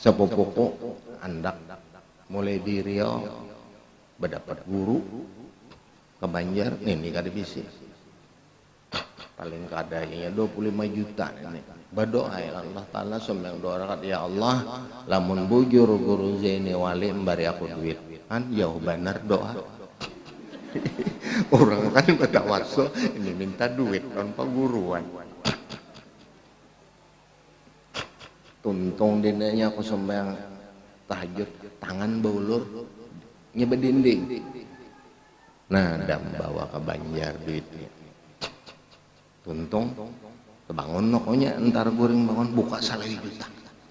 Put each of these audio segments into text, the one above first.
sepupuku andak mulai di Riau berdapat guru ke Banjar ini kada bisi paling kadanya 25 juta ini berdoa ya Allah Ta'ala sembang doa ya Allah lamun bujur guru Zaini Wali memberi aku duit kan jauh benar doa orang kan pada waso ini minta duit tanpa guruan tuntung dinanya aku sembang tahajud tangan baulur nyebet dinding nah dam bawa ke Banjar duitnya tuntung kebangun nokonya entar goreng bangun buka 1 juta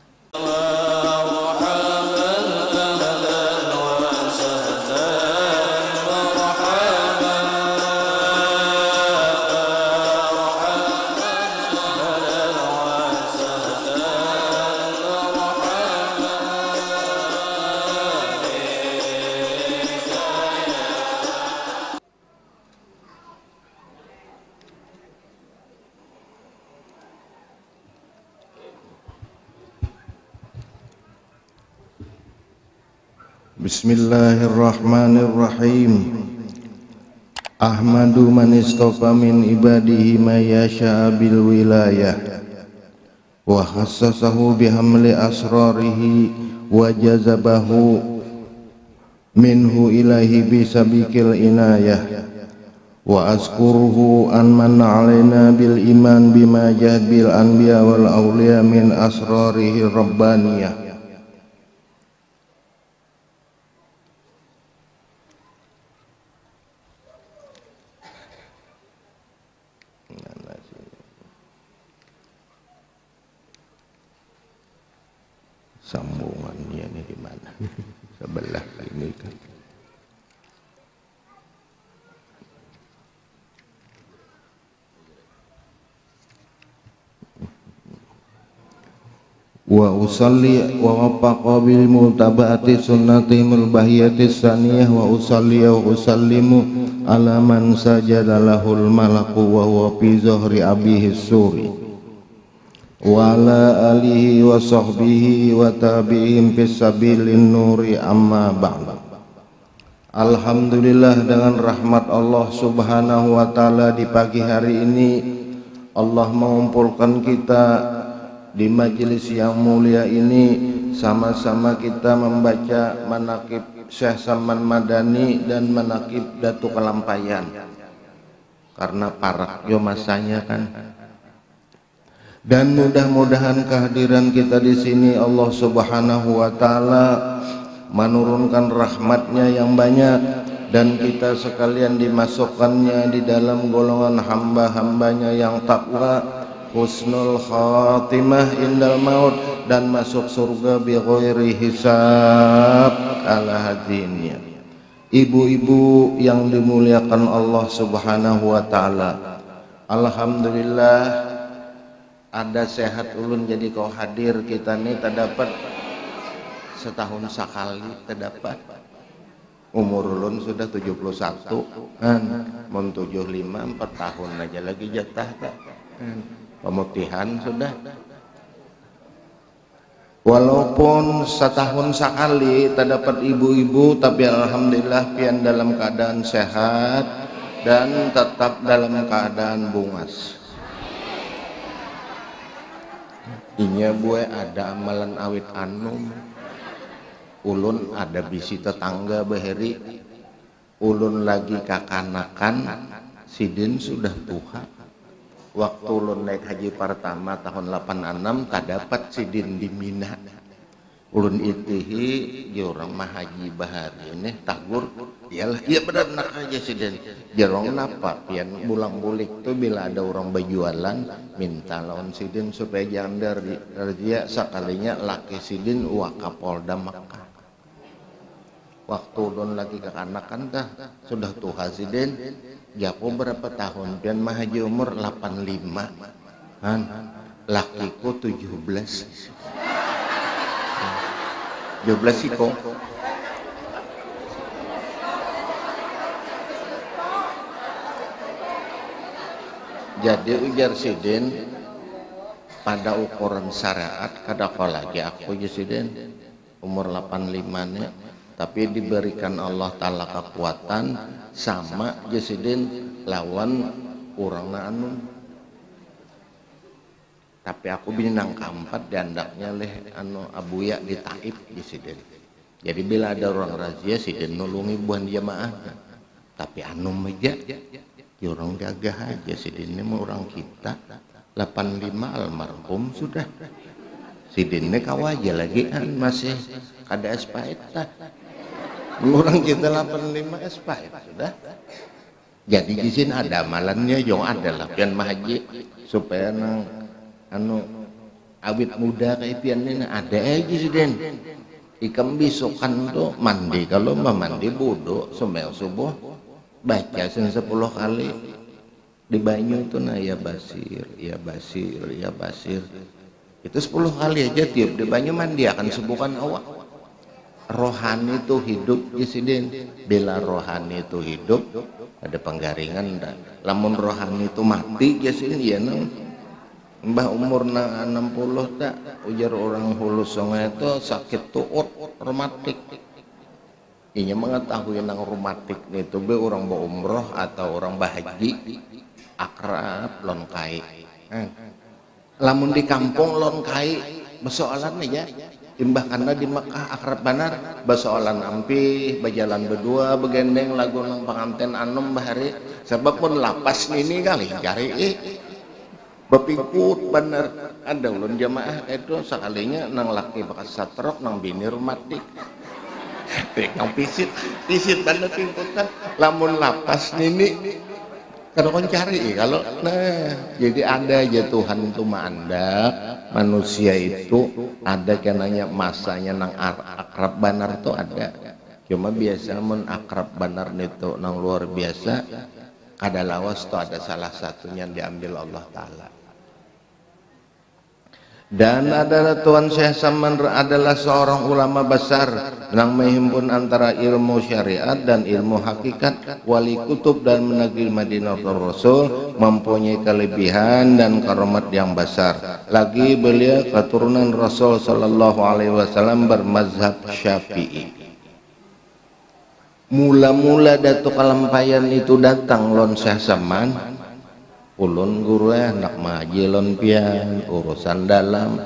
Bismillahirrahmanirrahim. Ahmadu man istafa min ibadihi ma yasha bil wilayah wa khassasahu bihamli asrarihi wa jazabahu minhu ilahi bisabiqil inayah wa azkuruhu an man alaina bil iman bima jahad bil anbiya wal awliya min asrarihi rabbaniyah. Sambungannya ini di mana? Sebelah ini kan. Wa usalli wa wafaqa bil mutaba'ati sunnatihil bahiyatis saniyah wa usalli wa usallimu ala man sajada lahul malaku wa huwa fi zuhri abihi suri wa ala alihi wa sahbihi wa tabi'in fis sabilin nuri amma ba'd. Alhamdulillah, dengan rahmat Allah Subhanahu wa taala di pagi hari ini Allah mengumpulkan kita di majelis yang mulia ini, sama-sama kita membaca manaqib Syekh Salman Madani dan manaqib Datu Kalampayan karena parak yo masanya kan. Dan mudah-mudahan kehadiran kita di sini Allah Subhanahu wa taala menurunkan rahmatnya yang banyak dan kita sekalian dimasukkannya di dalam golongan hamba-hambanya yang takwa, husnul khatimah indal maut, dan masuk surga bi ghairi hisab ala hadinnya. Ibu-ibu yang dimuliakan Allah Subhanahu wa taala, alhamdulillah ada sehat ulun jadi kau hadir kita nih terdapat setahun sekali terdapat. Umur ulun sudah 71 kan, mau 75 4 tahun aja lagi jatah kan. Pemutihan sudah. Walaupun setahun sekali terdapat ibu-ibu, tapi alhamdulillah pian dalam keadaan sehat dan tetap dalam keadaan bungas. Inya bue ada amalan awit anum, ulun ada bisi tetangga beheri, ulun lagi kakanakan, sidin sudah tua. Waktu ulun naik haji pertama tahun 86 tak dapat sidin di Mina. Ulun itihi jorong mah haji bahari ini tagur, iyalah iya benar nak aja sidin. Jorong napa pian bulang-bulik tuh bila ada orang berjualan minta lawan sidin supaya jangan dari dia sekalinya laki sidin wa Kapolda Mekah. Waktu ulun lagi kekanakan dah sudah tua sidin. Japo berapa tahun pian mah haji umur 85 kan, lakiku 17 siko. Jadi ujar sidin pada ukuran syariat kada kau lagi aku Jesiden umur 85 nya, tapi diberikan Allah Ta'ala kekuatan sama Jesiden lawan orang anu. Tapi aku binang keempat diandaknya leh anu abuya di Taif Jesiden. Jadi bila ada orang razia Siden nulungi buan jamaah. Tapi anu meja ya orang gagah aja Siden ini orang kita 85 almarhum sudah. Siden ini kawaja lagi kan masih ada SPIT lah. Orang kita 85 SPIT sudah. Jadi di sini ada amalannya yang ada lah pian mahaji supaya nang anu awit muda kayak pian ini ada aja Siden. Ikam bisokan tuh mandi, kalau mah mandi bodoh semel subuh baca 10 kali di banyu itu nah ya basir ya basir ya basir itu 10 kali aja tiap di banyu mandi akan sembuhkan awak. Rohani itu hidup Jesiden. Bila rohani itu hidup ada penggaringan dan lamun rohani itu mati Jesiden ya nang mbah umur 60 tak ujar orang Hulu Songo itu sakit tuut reumatik. Inya mengetahui nang reumatik itu be orang ba umroh atau orang bahaji akrab lon kai. Lamun di kampung lon kai besoalan aja imbah karena di Mekah akrab banar besoalan ampih bajalan berdua begendeng lagu nang pengantin anom bahari sebab pun lapas ini kali cari bepikut bener ada ulun jamaah itu sekalinya nang laki bekas satrok nang bini rumatik nang pisit bener pingkutan lamun lapas nini kada kon cari kalau nah jadi ada aja Tuhan itu anda manusia itu ada kenanya masanya nang akrab banar tuh ada cuma biasa mun akrab banar itu nang luar biasa kada lawas tuh ada salah satunya diambil Allah Ta'ala. Dan adalah Tuan Syekh Saman adalah seorang ulama besar yang menghimpun antara ilmu syariat dan ilmu hakikat, wali kutub dan menegil Madinah Rasul, mempunyai kelebihan dan karomat yang besar. Lagi beliau keturunan Rasul Sallallahu Alaihi Wasallam bermazhab Syafi'i. Mula-mula Datuk Kalampayan itu datang lon Syekh Saman. Ulun guru anak maji lon pian urusan dalam.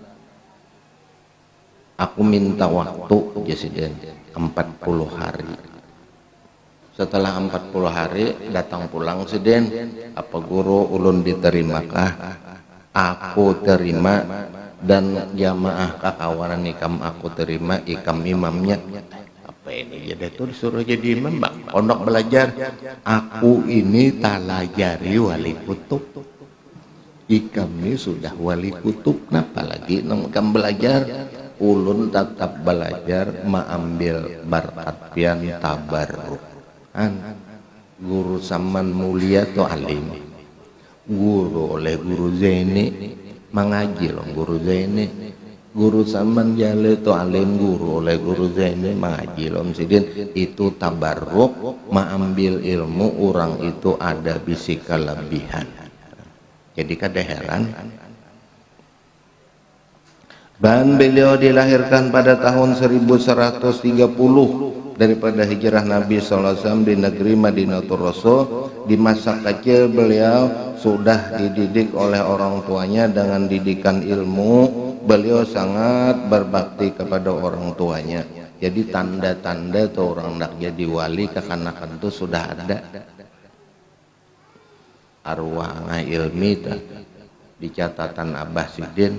Aku minta waktu Jesiden 40 hari. Setelah 40 hari datang pulang Siden. Apa guru ulun diterimakah? Aku terima dan jamaah kakawanan ikam aku terima ikam imamnya. Apa ini jadi tuh disuruh jadi imam bang pondok belajar. Aku ini talajari wali kutub ikam ini sudah wali kutub kenapa lagi nengkam belajar ulun tetap belajar mengambil berkat pian tabarruk guru Saman mulia tuh alim guru oleh guru Zaini mengaji loh guru Zaini guru Saman jale tu alim guru oleh guru Zaini mengaji lom Sidin itu tabarruk mengambil ilmu orang itu ada bisi kelebihan. Jadi kada heran dan beliau dilahirkan pada tahun 1130 daripada hijrah Nabi SAW di negeri Madinatul Rasul. Di masa kecil beliau sudah dididik oleh orang tuanya dengan didikan ilmu. Beliau sangat berbakti kepada orang tuanya. Jadi tanda-tanda tuh orang nak jadi wali kekanakan itu sudah ada. Arwah ilmi di catatan Abah Sidin.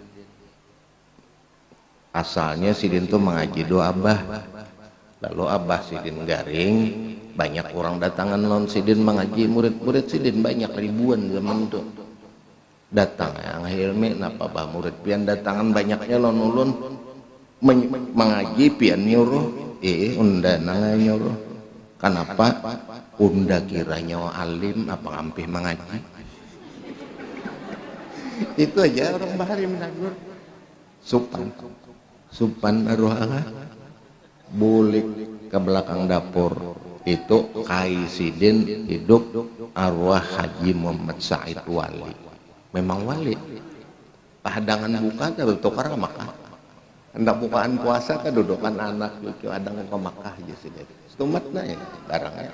Asalnya Sidin tuh mengaji doa Abah. Lalu Abah Sidin garing, banyak orang datangan non Sidin mengaji, murid-murid Sidin banyak ribuan zaman itu. Datang yang ilmi napa bah murid pian datangan banyaknya lon ulun mengaji pian nyuruh unda nang nyuruh kenapa unda kiranya alim apa ngampih mengaji itu aja orang bahari menagur supan arwah bulik ke belakang dapur itu Kai Sidin hidup arwah Haji Muhammad Said Wali. Memang wali pahadangan buka teh tukar ke Makkah. Hendak bukaan puasa teh dudukan anak cucu adang ke Makkah aja sih. Stumatna ya barangnya.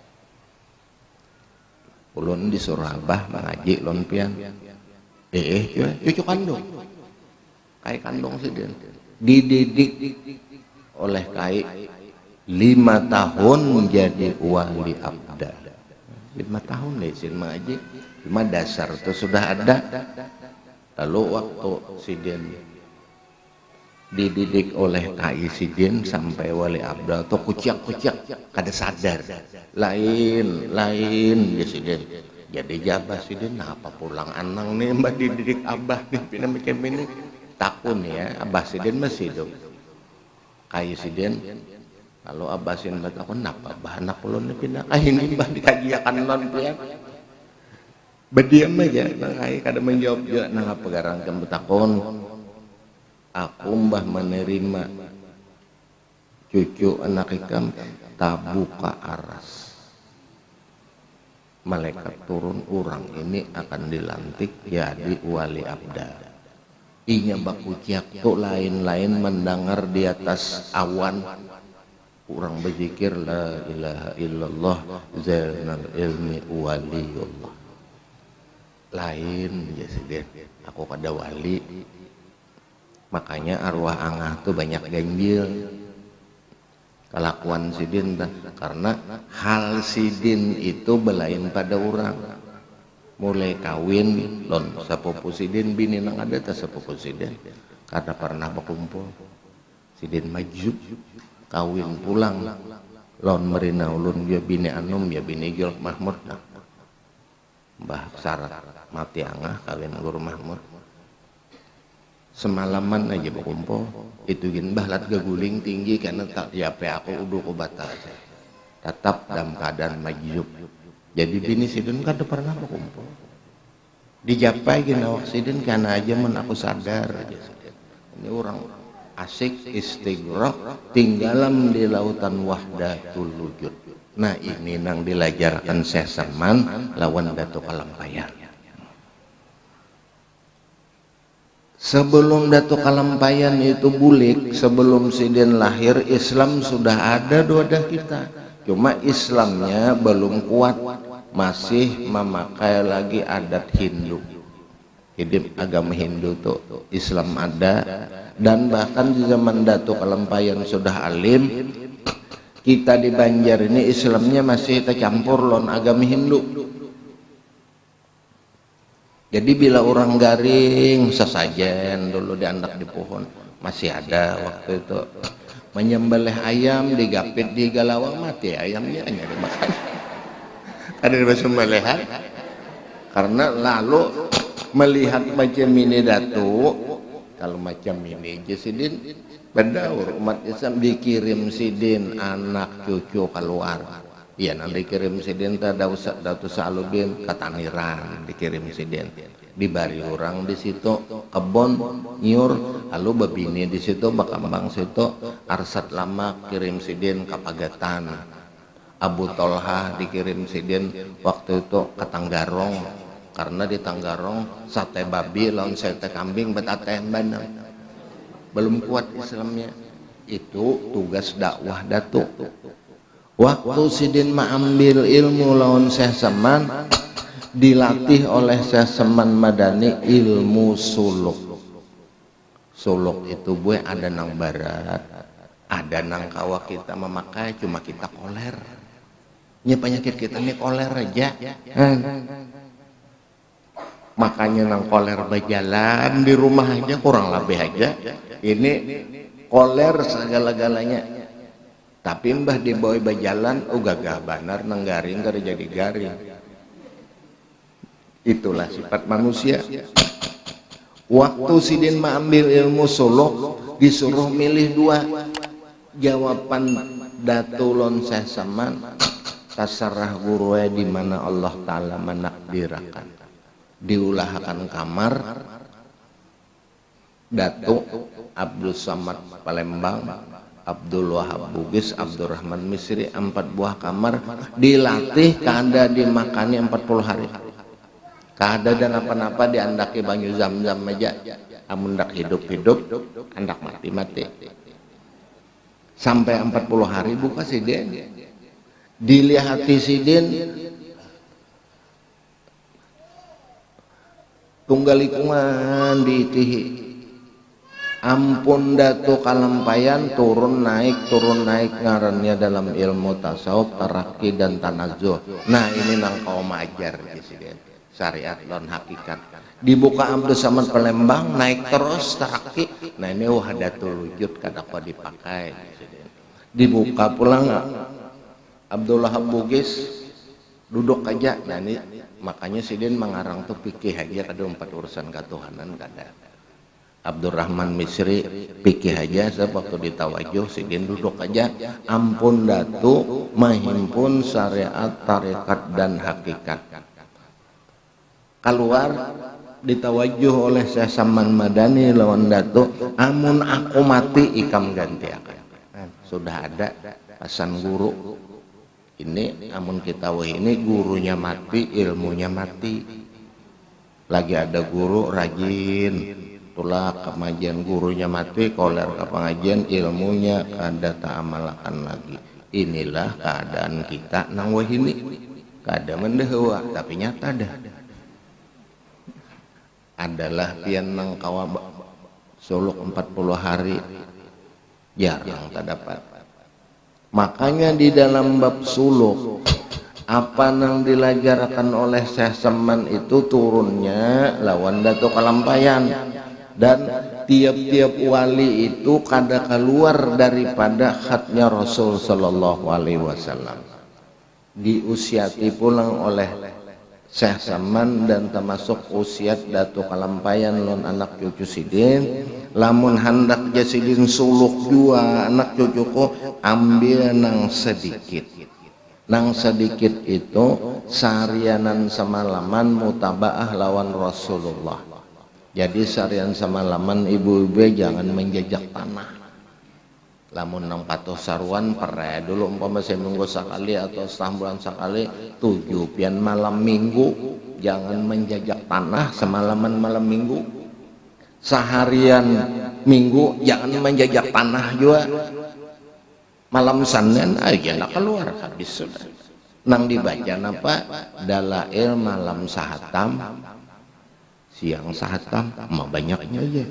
Ulun disuruh abah mengaji lon pian. Cucu kandung. Kai kandung sih dia. Dididik oleh kai 5 tahun menjadi wali abda. 5 tahun deh sih mengaji. Cuma dasar itu sudah ada. Lalu waktu sidin dididik oleh kai sidin sampai wali abda atau kuciak-kuciak kada sadar lain ya sidin jadi jabah sidin apa pulang anang nih mbak dididik abah nih pindah macam ini takun ya abah sidin masih hidup kai sidin lalu abah sidin takun napa abah anak ulun nih pindah ini mbah dikajiakan non pian berdiam aja nang kai kada menjawab juga nang apa garang kamu takun aku mbah menerima cucu anak ikam tabuka aras malaikat turun orang ini akan dilantik jadi wali abda inya bakuciak tuh lain-lain mendengar di atas awan orang berzikir la ilaha illallah zainal ilmi waliyullah lain ya sedih aku kada wali makanya arwah angah tuh banyak ganjil kelakuan sidin karena hal sidin itu belain pada orang mulai kawin lon sepupu sidin bini nang ada tak sepupu sidin karena pernah berkumpul sidin maju kawin pulang lon merina ulun ya bini anum ya bini Gil Mahmud mbah syarat mati angah kawin guru Mahmud semalaman aja berkumpul itu gin bahlat gaguling tinggi karena tak siapa aku udah kubata tetap dalam keadaan majub jadi bini sidin kan pernah berkumpul dijapai gin awak sidin karena aja men aku sadar aja ini orang asik istighraq tinggalam di lautan wahdatul wujud nah ini nang dilajarkan Syekh Saman lawan Datuk Kalampayan. Sebelum Datuk Kalampayan itu bulik, sebelum sidin lahir, Islam sudah ada doa kita. Cuma Islamnya belum kuat, masih memakai lagi adat Hindu. Hidup agama Hindu tuh Islam ada, dan bahkan di zaman Datuk Kalampayan sudah alim, kita di Banjar ini Islamnya masih tercampur lon agama Hindu. Jadi bila orang garing sesajen dulu diandak di pohon masih ada waktu itu menyembelih ayam digapit di galawang mati ayamnya hanya dimakan ada di sembelihan karena lalu melihat macam ini Datuk kalau macam ini Sidin berdaur umat Islam dikirim Sidin anak cucu keluar. Iya nanti dikirim sidin Datuk Saludin ke Taniran dikirim sidin dibari orang di situ kebon nyur lalu babini di situ bakambang situ arsat lama kirim sidin ke Pagatan Abu Tolha dikirim sidin waktu itu ke Tanggarong karena di Tanggarong sate babi lawan sate kambing betate bandang belum kuat Islamnya itu tugas dakwah Datuk. Waktu sidin mengambil ilmu lawan Syekh Saman dilatih oleh Syekh Saman Madani ilmu suluk. Suluk itu gue ada nang barat, ada nang kawah kita memakai cuma kita koler. Ini penyakit kita ini koler aja. Makanya nang koler berjalan di rumah aja kurang lebih aja. Ini koler segala-galanya. Tapi mbah di boy berjalan gagah banar nang garing kada jadi garing. Itulah sifat manusia. Waktu sidin mengambil ilmu suluk disuruh milih dua jawaban datulon Syekh Saman tasarrah gurunya di mana Allah Ta'ala menakdirakan diulahkan kamar Datuk Abdul Samad Palembang Abdul Wahab Bugis, Abdurrahman Misri 4 buah kamar dilatih keanda dimakani 40 hari kada dan apa-apa diandaki banyu zam-zam aja, amun dak hidup-hidup andak mati-mati. Sampai 40 hari buka sidin, dilihati sidin tunggalikungan diitihi, ampun datu kalampayan turun naik ngarannya dalam ilmu tasawuf taraki dan tanazuh. Nah ini nang kaum ajar presiden syariat dan hakikat. Dibuka Abdul Samad Palembang naik terus taraki. Nah ini wahdatul wujud kada apa dipakai presiden. Dibuka pulang Abdullah Bugis duduk aja. Nah ini makanya sidin mengarang tuh pikih aja kada 4 urusan ketuhanan kada. Abdurrahman Misri pikir aja waktu ditawajuh sidin duduk aja, ampun datu mahimpun syariat tarekat dan hakikat. Keluar ditawajuh oleh Syekh Saman Madani lawan datu, amun aku mati ikam ganti akan. Sudah ada pesan guru ini, amun kita ini gurunya mati ilmunya mati. Lagi ada guru rajin tulak kemajian, gurunya mati koler ke pengajian, ilmunya kada tak amalkan lagi. Inilah keadaan kita nang wahini, kada mendewa tapi nyata dah adalah pian nang kawa suluk 40 hari jarang tak dapat. Makanya di dalam bab suluk apa nang dilajarkan oleh Syekh Saman itu turunnya lawan datu kalampayan. Dan tiap-tiap wali itu kada keluar daripada khatnya Rasul Sallallahu Alaihi Wasallam. Diusiati pulang oleh Syekh Saman dan termasuk usiat datu kalampayan lon anak cucu sidin. Lamun hendak jasidin suluk dua anak cucuku ambil nang sedikit. Nang sedikit itu sarianan semalaman mutabaah lawan Rasulullah. Jadi sarian semalaman ibu-ibu jangan menjejak tanah. Lamun nang patuh sarwan pere dulu umpama seminggu sekali atau setengah bulan sekali 7 pian malam minggu jangan menjejak tanah semalaman malam minggu. Seharian minggu jangan menjejak tanah juga. Malam Senin aja nak keluar habis sudah. Nang dibaca apa? Dalail malam sahatam, siang sahatam, mah banyaknya aja.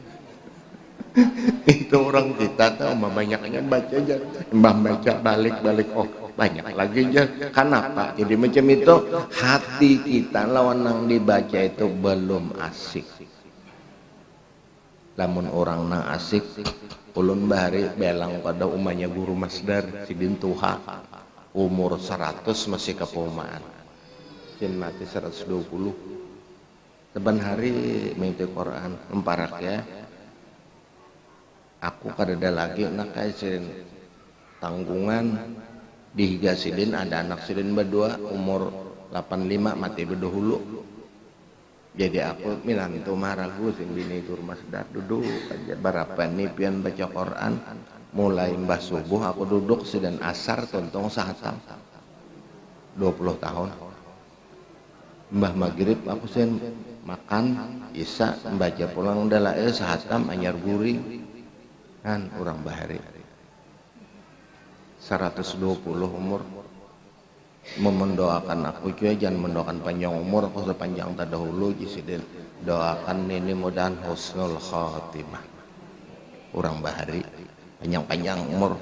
Itu orang kita tahu mah banyaknya baca aja, mbah baca balik oh banyak lagi aja. Kenapa? Jadi macam itu hati kita lawan nang dibaca itu belum asik. Lamun orang nang asik, ulun bahari belang pada umanya guru masdar sidin tuha umur 100 masih kepomaan, sin mati 120. Teban hari mimpi Quran emparak ya. Aku kadada lagi nak kaisin tanggungan di higa sidin ada anak sidin berdua umur 85 mati berdahulu. Jadi aku minantu maragu sing bini guru masdar duduk aja berapa nih pian baca Quran mulai mbah subuh aku duduk sidin asar tontong sahatam 20 tahun. Mbah maghrib aku sen makan isya membaca pulang dalail sahatam anyar guring kan orang bahari 120 umur memendoakan aku juga jangan mendoakan panjang umur aku sepanjang terdahulu jisidin doakan ini mudahan husnul khotimah orang bahari panjang-panjang umur.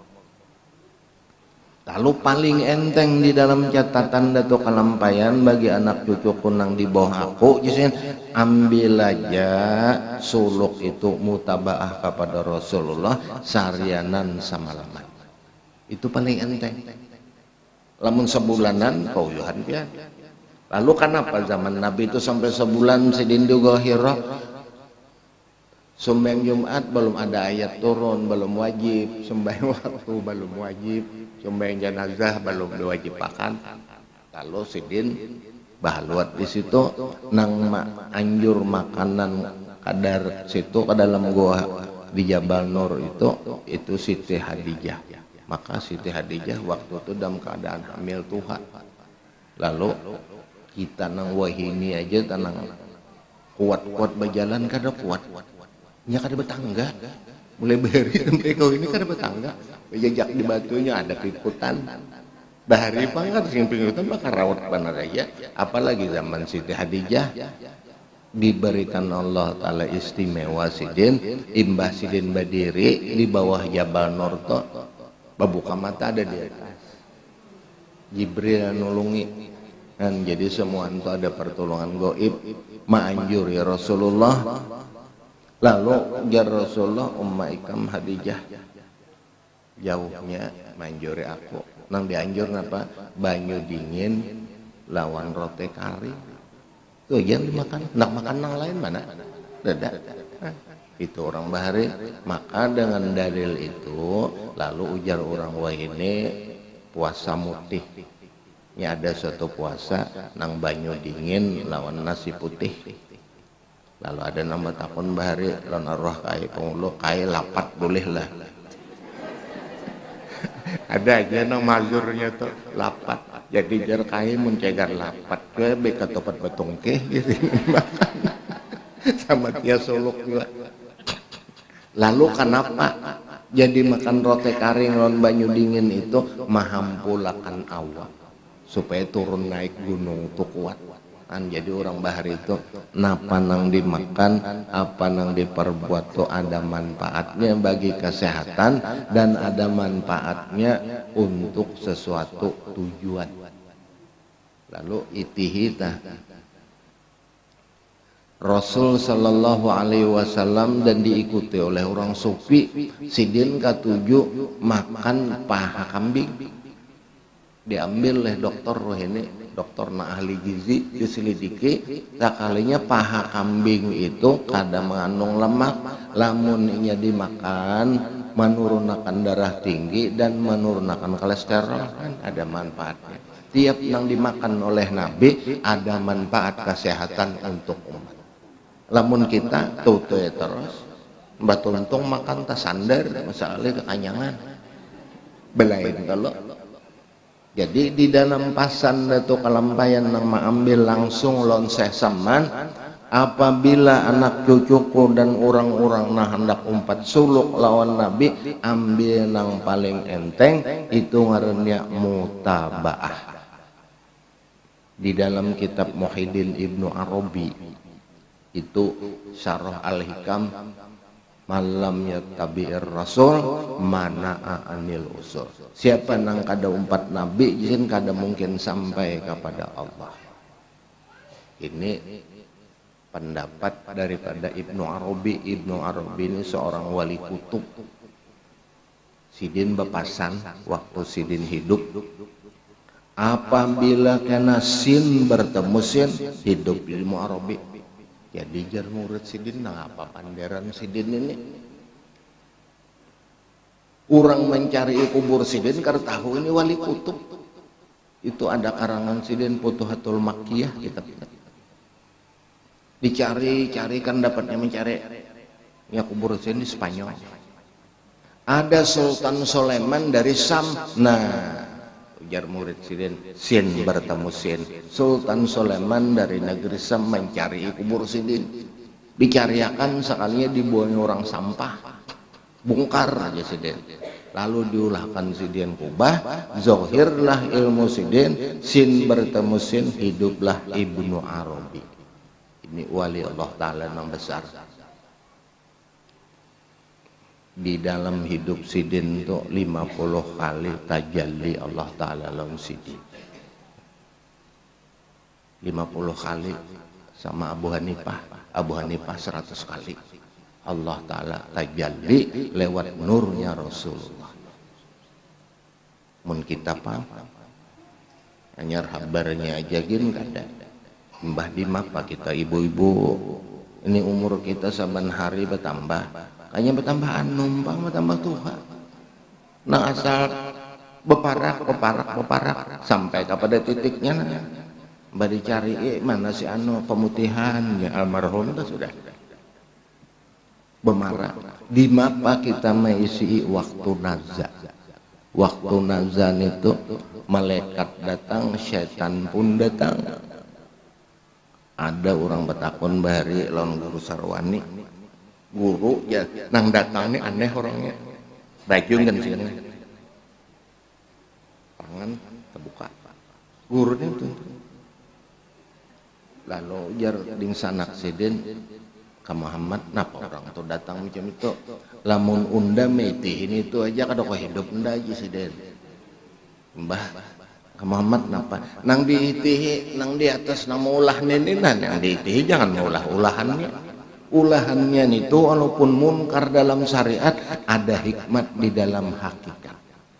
Lalu paling enteng di dalam catatan datu kalampayan bagi anak cucu kunang di bawah aku jisin ambil aja suluk itu mutabaah kepada Rasulullah sarianan samalaman itu paling enteng. Lamun sebulanan kau yuhan pian. Lalu kenapa zaman Nabi itu sampai sebulan sidin juga hira? Sembahyang Jumat belum ada ayat turun, belum wajib. Sembahyang waktu belum wajib. Sembahyang jenazah belum diwajibkan. Lalu sidin bahaluat di situ nang anjur makanan kadar situ ke dalam gua di Jabal Nur itu Siti Hadijah. Maka Siti Hadijah waktu itu dalam keadaan hamil Tuhan. Lalu Kita nang wahini aja tanang kuat-kuat berjalan kada kuat. Nya kada betangga. Mulai beri sampai kau ini kada betangga. Bejajak di batunya ada piputan. Bahari pangkat sing pingutan bakal rawat benar aja. Apalagi zaman Siti Hadijah diberikan Allah Ta'ala istimewa sidin, imbah sidin berdiri di bawah Jabal Norto, babuka mata ada di atas. Jibril nulungi, dan jadi semua itu ada pertolongan goib. Ma'anjur ya Rasulullah. Lalu jar Rasulullah Ikam Hadijah jauhnya manjuri aku. Nang dianjur apa? Banyu dingin lawan rote kari. Tuh jangan dimakan. Nak makan nang lain mana? Dadah. Itu orang bahari. Maka dengan dalil itu lalu ujar orang wahini puasa mutih. Ini ada suatu puasa nang banyu dingin lawan nasi putih. Lalu ada nama takun bahari lawan arwah kai pengulu kai lapat boleh lah. Ada aja nang mazurnya tuh lapat. Jadi jar kai mencegar lapat ke beka topat betongke gitu makan. Sama tia solok juga. Lalu kenapa jadi makan rote kari lawan banyu dingin itu mahampulakan awak supaya turun naik gunung tuh kuat. Jadi orang bahari itu napa nang dimakan apa nang diperbuat tuh ada manfaatnya bagi kesehatan dan ada manfaatnya untuk sesuatu tujuan. Lalu itihita Rasul sallallahu alaihi wasallam dan diikuti oleh orang sufi sidin ketujuh makan paha kambing. Diambil oleh dokter ini dokter na ahli gizi diselidiki sekalinya paha kambing itu kada mengandung lemak lamun inya dimakan menurunkan darah tinggi dan menurunkan kolesterol kan ada manfaatnya. Tiap yang dimakan oleh Nabi ada manfaat kesehatan untuk umat. Lamun kita tutup terus batuntung makan tasandar masalahnya kekanyangan belain kalau. Jadi di dalam pasan itu kalampayan nama ambil langsung lonseh saman apabila anak cucuku dan orang-orang nah hendak umpat suluk lawan Nabi ambil nang paling enteng itu ngarannya mutabaah. Di dalam kitab Muhyiddin Ibnu Arabi itu Syarah Al-Hikam malam yattabi'ir rasul mana'a anil usul. Siapa nang kada umpat nabi jin kada mungkin sampai kepada Allah. Ini pendapat daripada Ibnu Arabi. Ibnu Arabi ini seorang wali kutub. Sidin bepasan waktu sidin hidup. Apabila kena sin bertemu sin hidup Ibnu Arabi. Jadi jar murid sidin nang apa panderan sidin ini. Orang mencari kubur sidin karena tahu ini wali kutub. Itu ada karangan sidin Futuhatul Makkiyah kitab. Dicari-cari kan dapatnya mencari ya kubur sidin di Spanyol. Ada Sultan Sulaiman dari Sam. Nah, ujar murid sidin sin bertemu sin. Sultan Sulaiman dari negeri Sam mencari kubur sidin. Dicariakan sekalinya dibuangnya orang sampah. Bongkar aja sidin. Lalu diulahkan sidin kubah. Zohirlah ilmu sidin. Sin bertemu sin hiduplah Ibnu Arabi. Ini wali Allah Ta'ala yang besar. Di dalam hidup sidin itu 50 kali tajalli Allah Ta'ala lawan sidin. 50 kali sama Abu Hanifah 100 kali Allah Ta'ala tajalli lewat nurnya Rasulullah. Mun kita paham hanya habarnya aja gin kada mbah di mapa kita ibu-ibu ini umur kita saban hari bertambah hanya bertambahan numpang bertambah Tuhan. Nah asal beparak sampai kepada titiknya mbak dicari mana si pemutihan ya almarhum itu sudah bemarak di mapa kita mengisi waktu nazar. Waktu nazar itu malaikat datang, syaitan pun datang. Ada orang betakon bahari lawan guru sarwani, guru ya nang datang nih aneh orangnya, baju kan sih tangan terbuka, gurunya tuh lalu jar ding sanak seden ka Muhammad, napa orang tuh datang macam itu, lamun unda meti ini tuh aja kada kau hidup unda aja seden, mbah ka Muhammad napa nang diitihi nang di atas nama ulah neninan yang diitihi jangan ulah ulahannya itu walaupun munkar dalam syariat ada hikmat di dalam hakikat.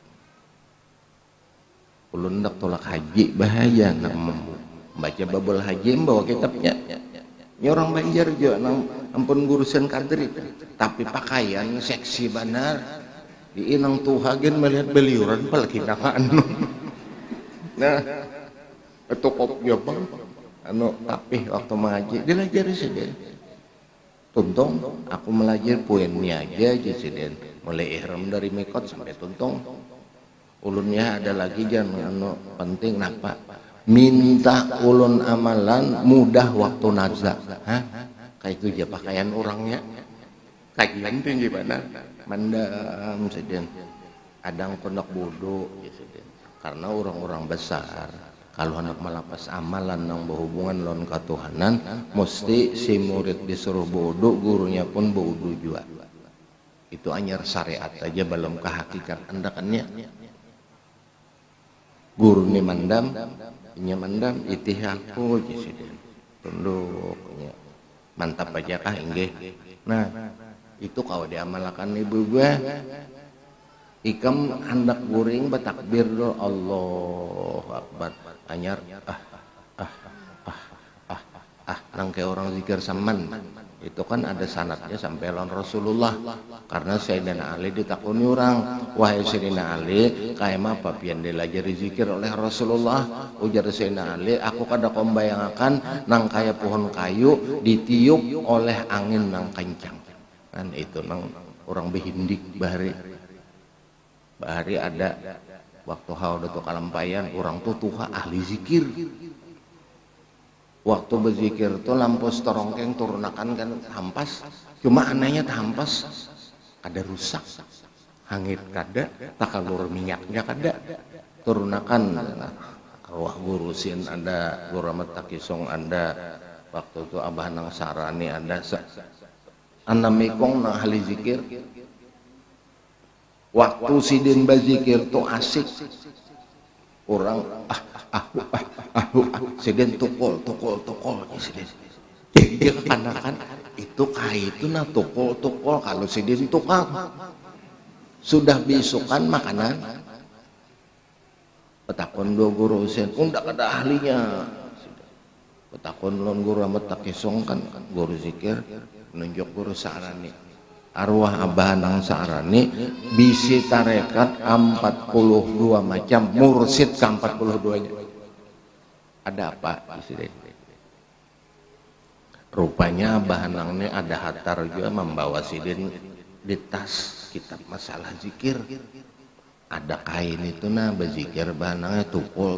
Ulun dak tolak haji bahaya nang baca babul haji bawa kitabnya ini orang Banjar juga nang ampun gurusan kadri tapi pakaian seksi benar di inang tuhagen melihat beliuran palkinaan. Nah, itu kopi apa? Anu tapi waktu mengaji dilajari siden. Tuntung, aku melajari poinnya aja siden. Mulai ihram dari mikot sampai tuntung. Ulunnya ada lagi jangan anu penting napa? Minta ulun amalan mudah waktu nazar. Hah? Kayak itu aja pakaian orangnya. Kajian tinggi mana? Mandam siden. Adang kondak bodoh siden. Karena orang-orang besar kalau hendak melapas amalan yang berhubungan lawan ketuhanan mesti si murid disuruh bodoh, gurunya pun bodoh juga. Itu anyar syariat aja belum ke hakikat andakannya. Guru ni mandam itihaku jisiden tunduknya mantap aja kah inggih. Nah itu kalau diamalkan ibu gua ikam hendak guring bertakbir do Allahu Akbar anyar nang kayak orang zikir saman itu kan ada sanadnya sampai lawan Rasulullah karena Sayyidina Ali ditakuni orang wahai Sayyidina Ali kayak apa pian dilajari zikir oleh Rasulullah ujar Sayyidina Ali aku kada kombayangkan nang kayak pohon kayu ditiup oleh angin nang kencang kan itu nang orang behindik bahari ada waktu haudatul kalampayan orang tuha ahli zikir waktu berzikir tuh lampus terongkeng turunakan kan hampas cuma anehnya hampas ada rusak hangit kada takalur minyaknya kada turunakan arwah gurusin ada guru Ahmad Takisong ada waktu itu Abah Nang Sarani ada anamikong nang ahli zikir. Waktu sidin bazikir tuh asik orang sidin tukul sidin dia kekanakan itu itu nah tukul kalau sidin tukang sudah bisukan makanan petakon dua guru usen ndak ada ahlinya petakon lon guru Ahmad Takisong kan guru zikir menunjuk guru Sarani arwah Abah Nang Sarani bisi tarekat 42 macam mursid ke 42-nya ada apa rupanya Abah Nang ini ada hatar juga membawa sidin di tas kitab masalah zikir ada kain itu nah berzikir Abah Nangnya tukul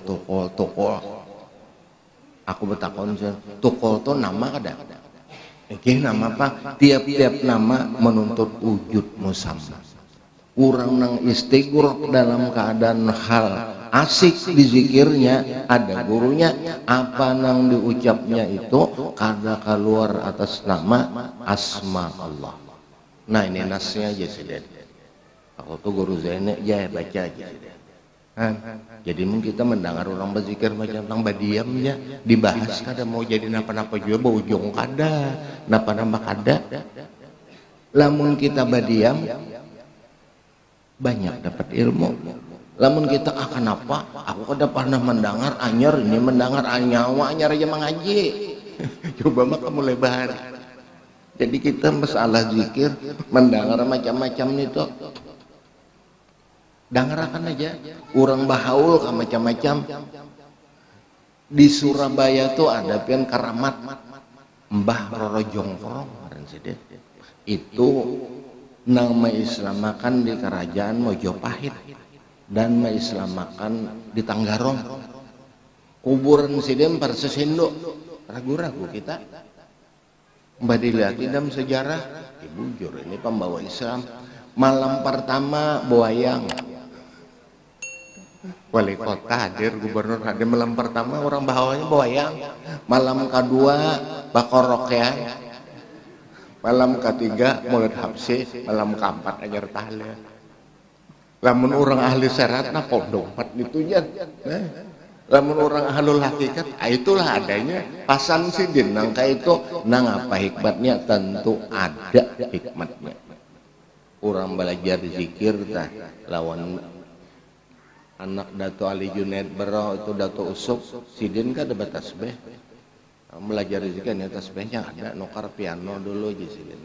aku bertakon tukul tuh nama ada oke, nama apa? Tiap-tiap nama menuntut wujud musamma. Orang nang istighfar dalam keadaan hal asik di zikirnya, ada gurunya, apa nang diucapnya itu kada keluar atas nama asma Allah. Nah ini nasnya aja sih. Aku tuh guru Zainnya ya baca aja. Jadi kita mendengar orang berzikir macam tentang badiamnya dibahas kada mau jadi napa-napa juga baujung kada napa-napa kada lamun kita badiam banyak dapat ilmu lamun kita akan apa aku kada pernah mendengar anyar ini mendengar anyawa anyar aja mengaji coba mah kamu lebar jadi kita masalah zikir mendengar macam-macam itu dangarakan aja orang bahaul ke macam-macam di Surabaya tuh ada pian karamat Mbah Roro Jongkong itu nang meislamakan di kerajaan Mojopahit dan meislamakan di Tanggarong kuburan sidem persesindo ragu-ragu kita. Mbak dilihat dalam sejarah, bujur ini pembawa Islam. Malam pertama boyang, wali kota hadir, gubernur hadir. Malam pertama orang bawahnya boyang. Malam kedua bakorok ya. Malam ketiga mulut habsi. Malam keempat ajar tahlil. Lamun orang ahli syarat nah pondok itu ya. Lamun orang ahlul hakikat, itulah adanya pasan sidin. Nangka itu, nang apa hikmatnya? Tentu ada hikmatnya. Orang belajar zikir tah lawan anak Dato Ali Junaid Bero itu Dato Usuk sidin kan ada tasbih. Belajar zikir nih tasbihnya ada nukar piano dulu aja sidin.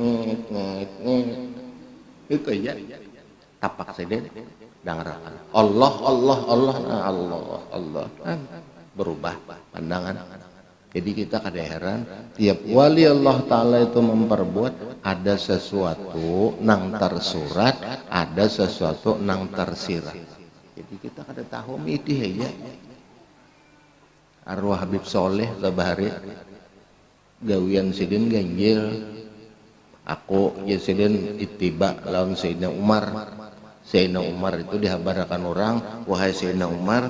Itu aja. Tapak sidin. Dengarkan Allah Allah Allah Allah Allah berubah pandangan. Jadi kita kada heran tiap wali Allah Ta'ala itu memperbuat ada sesuatu nang tersurat, ada sesuatu nang tersirat. Jadi kita kada tahu miti aja. Arwah Habib Soleh sabari gawian sidin ganjil. Aku ya sidin ittiba lawan Sayyidina Umar. Sayyidina Umar itu dihabarkan orang, wahai Sayyidina Umar,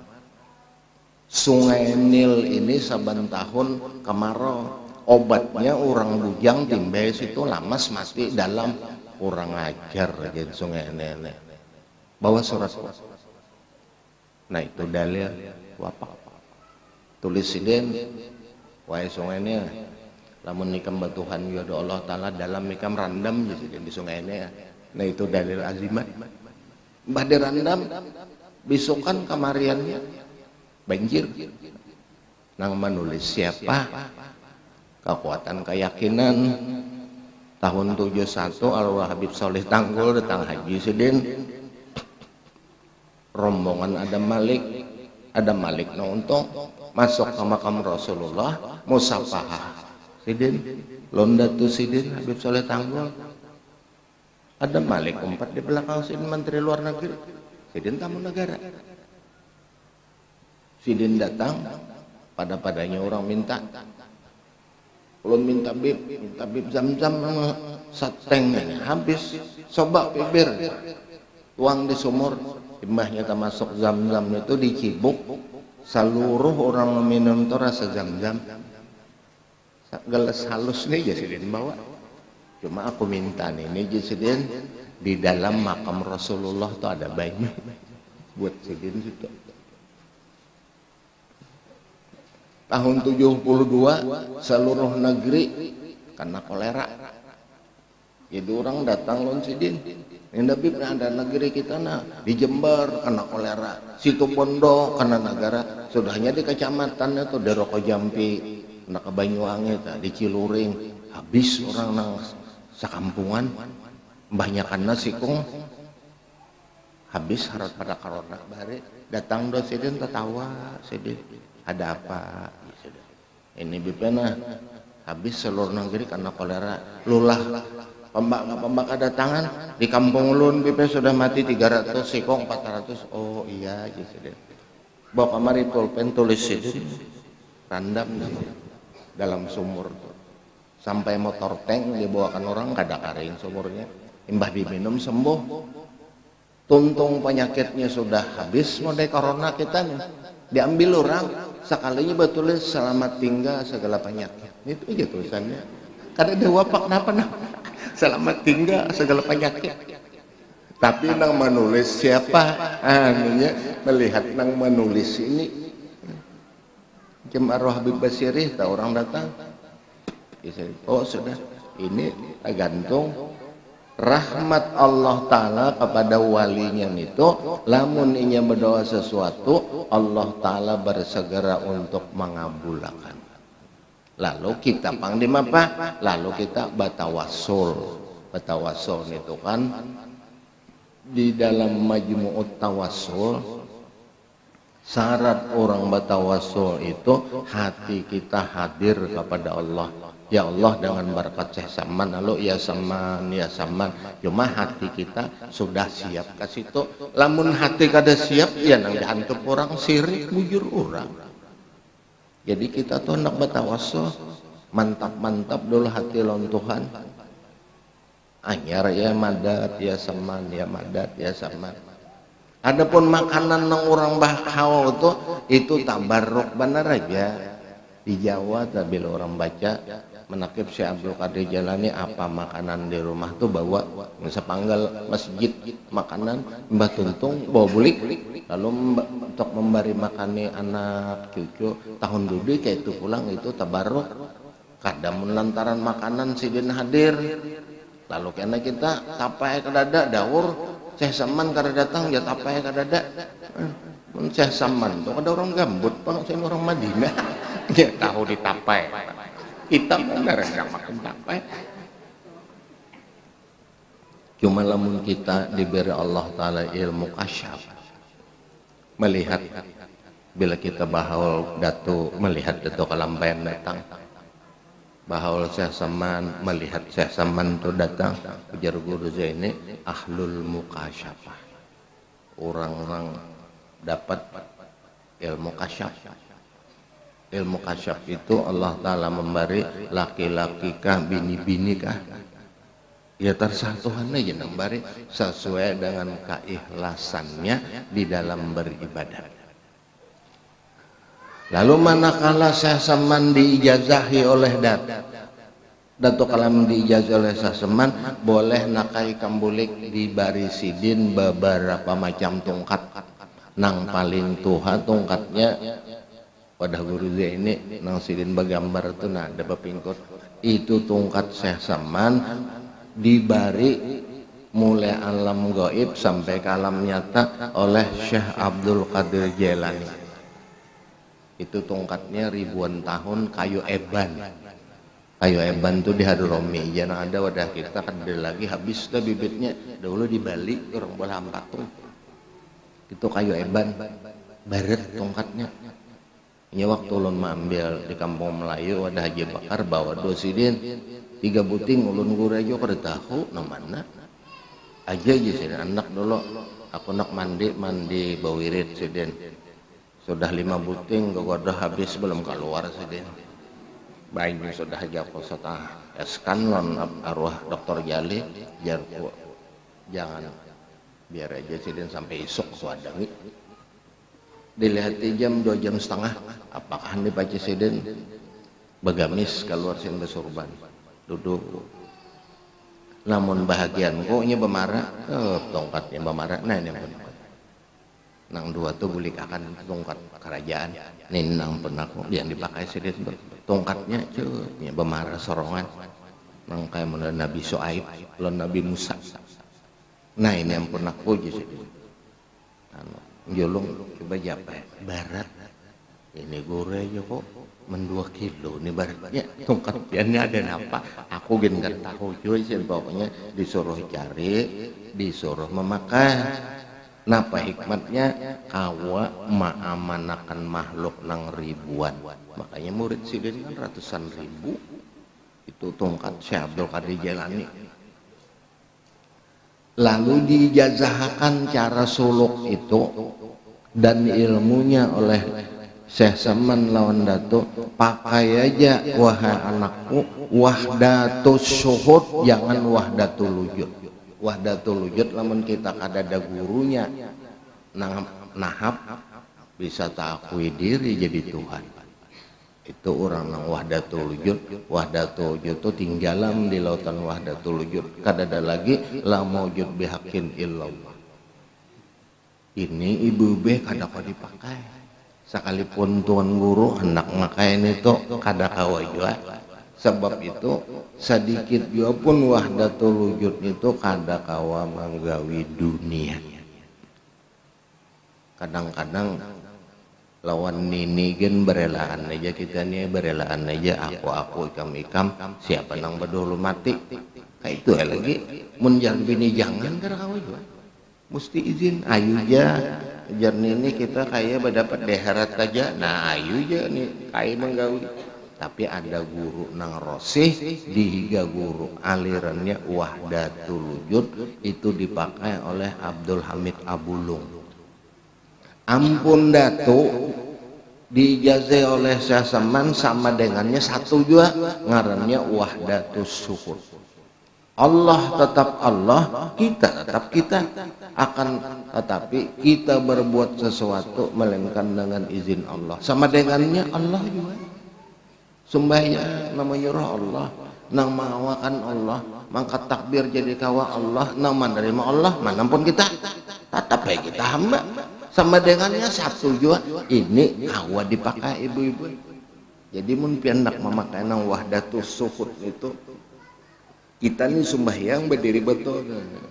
Sungai Nil ini saban tahun kemarau, obatnya orang bujang timbais itu lamas mati dalam, kurang ajar aja Sungai Nil. Bawa surat. Nah itu dalil wapak. Tulis sidin, wahai Sungai Nil, lamun nikam batuhan yodo Allah Ta'ala dalam nikam randam di Sungai Nil. Nah itu dalil azimat. Mbah dirandam bisukan kamariannya banjir. Nang menulis siapa? Kekuatan keyakinan tahun 71 Alwah Habib Soleh Tanggul datang haji sidin. Rombongan Adam Malik nonton masuk ke makam Rasulullah musafahah sidin londatu sidin Habib Soleh Tanggul. Ada Malik umpat di belakang sidin Menteri Luar Negeri, sidin tamu negara. Sidin datang, padanya orang minta, ulun minta bib zam-zam sateng ini habis, sobak bibir, tuang di sumur, imbahnya tak masuk zam-zam itu dicibuk, seluruh orang meminum itu rasa zam-zam, gelas halus nih aja sidin bawa. Cuma aku minta nih sidin di dalam makam Rasulullah tuh ada banyu buat sidin situ. Tahun 72 seluruh negeri karena kolera. Jadi orang datang lon sidin. Ini Bib ada negeri kita nah di Jember kena kolera, Situ Bondo kena negara, sudahnya di kecamatannya tuh di Roko Jampi, kena ke Banyuwangi, di Ciluring, habis orang nang sakampungan banyak karena sikung habis harap pada corona bare datang do sidin tertawa sidin ada apa ini bipena habis seluruh negeri karena kolera lulah pembak datangan di kampung ulun bipe sudah mati 300 sikung 400 oh iya sidin bawa kamari pulpen tulis sidin randam dalam sumur sampai motor tank dibawakan orang kada karing sumurnya, imbah diminum sembuh, tuntung penyakitnya sudah habis model corona kita nih, diambil orang sekalinya betulis selamat tinggal segala penyakit, itu aja tulisannya, kada ada wapak napa selamat tinggal segala penyakit, tapi nang menulis siapa, anunya melihat nang menulis ini, Jemaah Habib Basirih, tak orang datang. Oh sudah, ini tergantung rahmat Allah Ta'ala kepada walinya itu. Lamun inya berdoa sesuatu, Allah Ta'ala bersegera untuk mengabulkan. Lalu kita pangdim apa? Lalu kita batawasul. Batawasul itu kan di dalam Majmu'ut Tawassul, syarat orang batawasul itu hati kita hadir kepada Allah. Ya Allah dengan berkat Syekh Saman, lalu ya Saman, ya Saman. Cuma hati kita sudah siap ke situ. Lamun hati kada siap, ya nang dihantup orang sirik bujur orang. Jadi kita tuh hendak bertawassul, mantap-mantap dulu hati lawan Tuhan. Anyar ya madat ya saman ya madat ya saman. Adapun makanan nang orang bakau tuh itu tabarruk bener aja. Di Jawa tapi orang baca menakib Syekh Abdul Qadir Jalani apa makanan di rumah tuh bawa sepanggal masjid makanan mbah tuntung bawa bulik lalu untuk memberi makani anak cucu tahun dulu kayak itu pulang itu tabarruk kadang lantaran makanan sidin hadir lalu karena kita tapai ke dada daur Syekh Saman kada datang ya tapai ke dada Syekh Saman tuh ada orang gambut pak saya orang Madinah ya tahu ditapai kita benar nggak makan tapai cuma lamun kita diberi Allah Ta'ala ilmu kasyaf melihat bila kita bahaul datu melihat datu kelambayan datang bahaul Syekh Saman melihat Syekh Saman itu datang ujar guru Zaini ahlul mukasyafah orang-orang dapat ilmu kasyaf. Ilmu kasyaf itu Allah Ta'ala memberi laki-laki kah bini-bini kah ya tersatuan aja memberi sesuai dengan keikhlasannya di dalam beribadah. Lalu manakala Syekh Saman diijazahi oleh Datuk Kalam diijazah oleh Syekh Saman boleh nakai kambulik dibari sidin beberapa macam tungkat nang paling tuha tungkatnya pada guru dia ini nang sidin bagambar itu nah ada pepingkut itu tungkat Syekh Saman dibari mulai alam gaib sampai ke alam nyata oleh Syekh Abdul Qadir Jailani itu tungkatnya ribuan tahun kayu eban tuh di Hadromi jangan ada wadah kita ada lagi habis dah bibitnya dahulu di Bali orang bola patung itu kayu eban baret tungkatnya. Ini waktu ulun ambil di kampung Melayu ada Haji Bakar bawa dosidin 3 buting ulun gurejo kada tahu namana aja sidin anak dulu aku nak mandi bawirit sidin sudah 5 buting gogodah habis belum keluar sidin bayinya sudah aja aku setah eskan lon arwah dokter Jali jarku jangan biar aja sidin sampai isuk suadangi dilihati jam 2 jam setengah apakah dibaca sidin bagamis keluar sin besurban duduk namun bahagian koknya bemara tongkatnya bemara nah ini benar nang dua tuh bulik akan tongkat kerajaan nih nang pernah yang dipakai sidin tongkatnya cuy bemara sorongan nang kayak menurut Nabi Soaib lawan Nabi Musa nah ini yang pernah puji sidin jolong coba japai barat ini gorengnya kok 2 kilo nih baratnya tongkatnya ada apa aku gak tahu cuy sih pokoknya disuruh cari disuruh memakai napa hikmatnya kawa ma'amanakan makhluk nang ribuan makanya murid sidin kan ratusan ribu itu tongkat Syekh Abdul Qadir Jailani lalu dijazahkan cara suluk itu dan ilmunya oleh Syekh Saman lawan Datuk pakai aja wahai anakku wahdatus syuhud jangan wahdatul wujud wahdatul wujud lamun kita kadada gurunya nahap bisa takui diri jadi Tuhan itu orang nang wahdatul wujud itu tinggalan di lautan wahdatul wujud kadada lagi la maujud bihaqqin illallah ini ibu kada kau dipakai sekalipun tuan guru hendak makain itu kada kawa juga sebab itu sedikit juga pun wahdatul wujud itu kada kawa manggawi dunia kadang-kadang lawan nini gen berelaan aja kita nih berelaan aja aku ikam siapa nang berdulu mati kayak itu lagi menjan bini jangan kada kawa juga mesti izin ayu ja jar nini kita kayak berdapat deharat aja nah ayu ja nih kayak menggawi tapi ada guru nang rosih dihiga guru alirannya wahdatul wujud itu dipakai oleh Abdul Hamid Abulung ampun Datuk dijazai oleh Syekh Saman sama dengannya satu juga ngarannya wahdatus syukur. Allah tetap Allah, kita tetap kita, akan tetapi kita berbuat sesuatu melainkan dengan izin Allah. Sama dengannya Allah juga. Sembahyang namanya roh Allah, nang mawakan Allah, mangkat takbir jadi kawa Allah, nang menerima Allah, manapun kita, tetap baik kita hamba. Sama dengannya satu juga. Ini kawa dipakai ibu-ibu. Jadi mun piandak memakai nang wahdatus syukur itu, kita nih sembahyang berdiri betul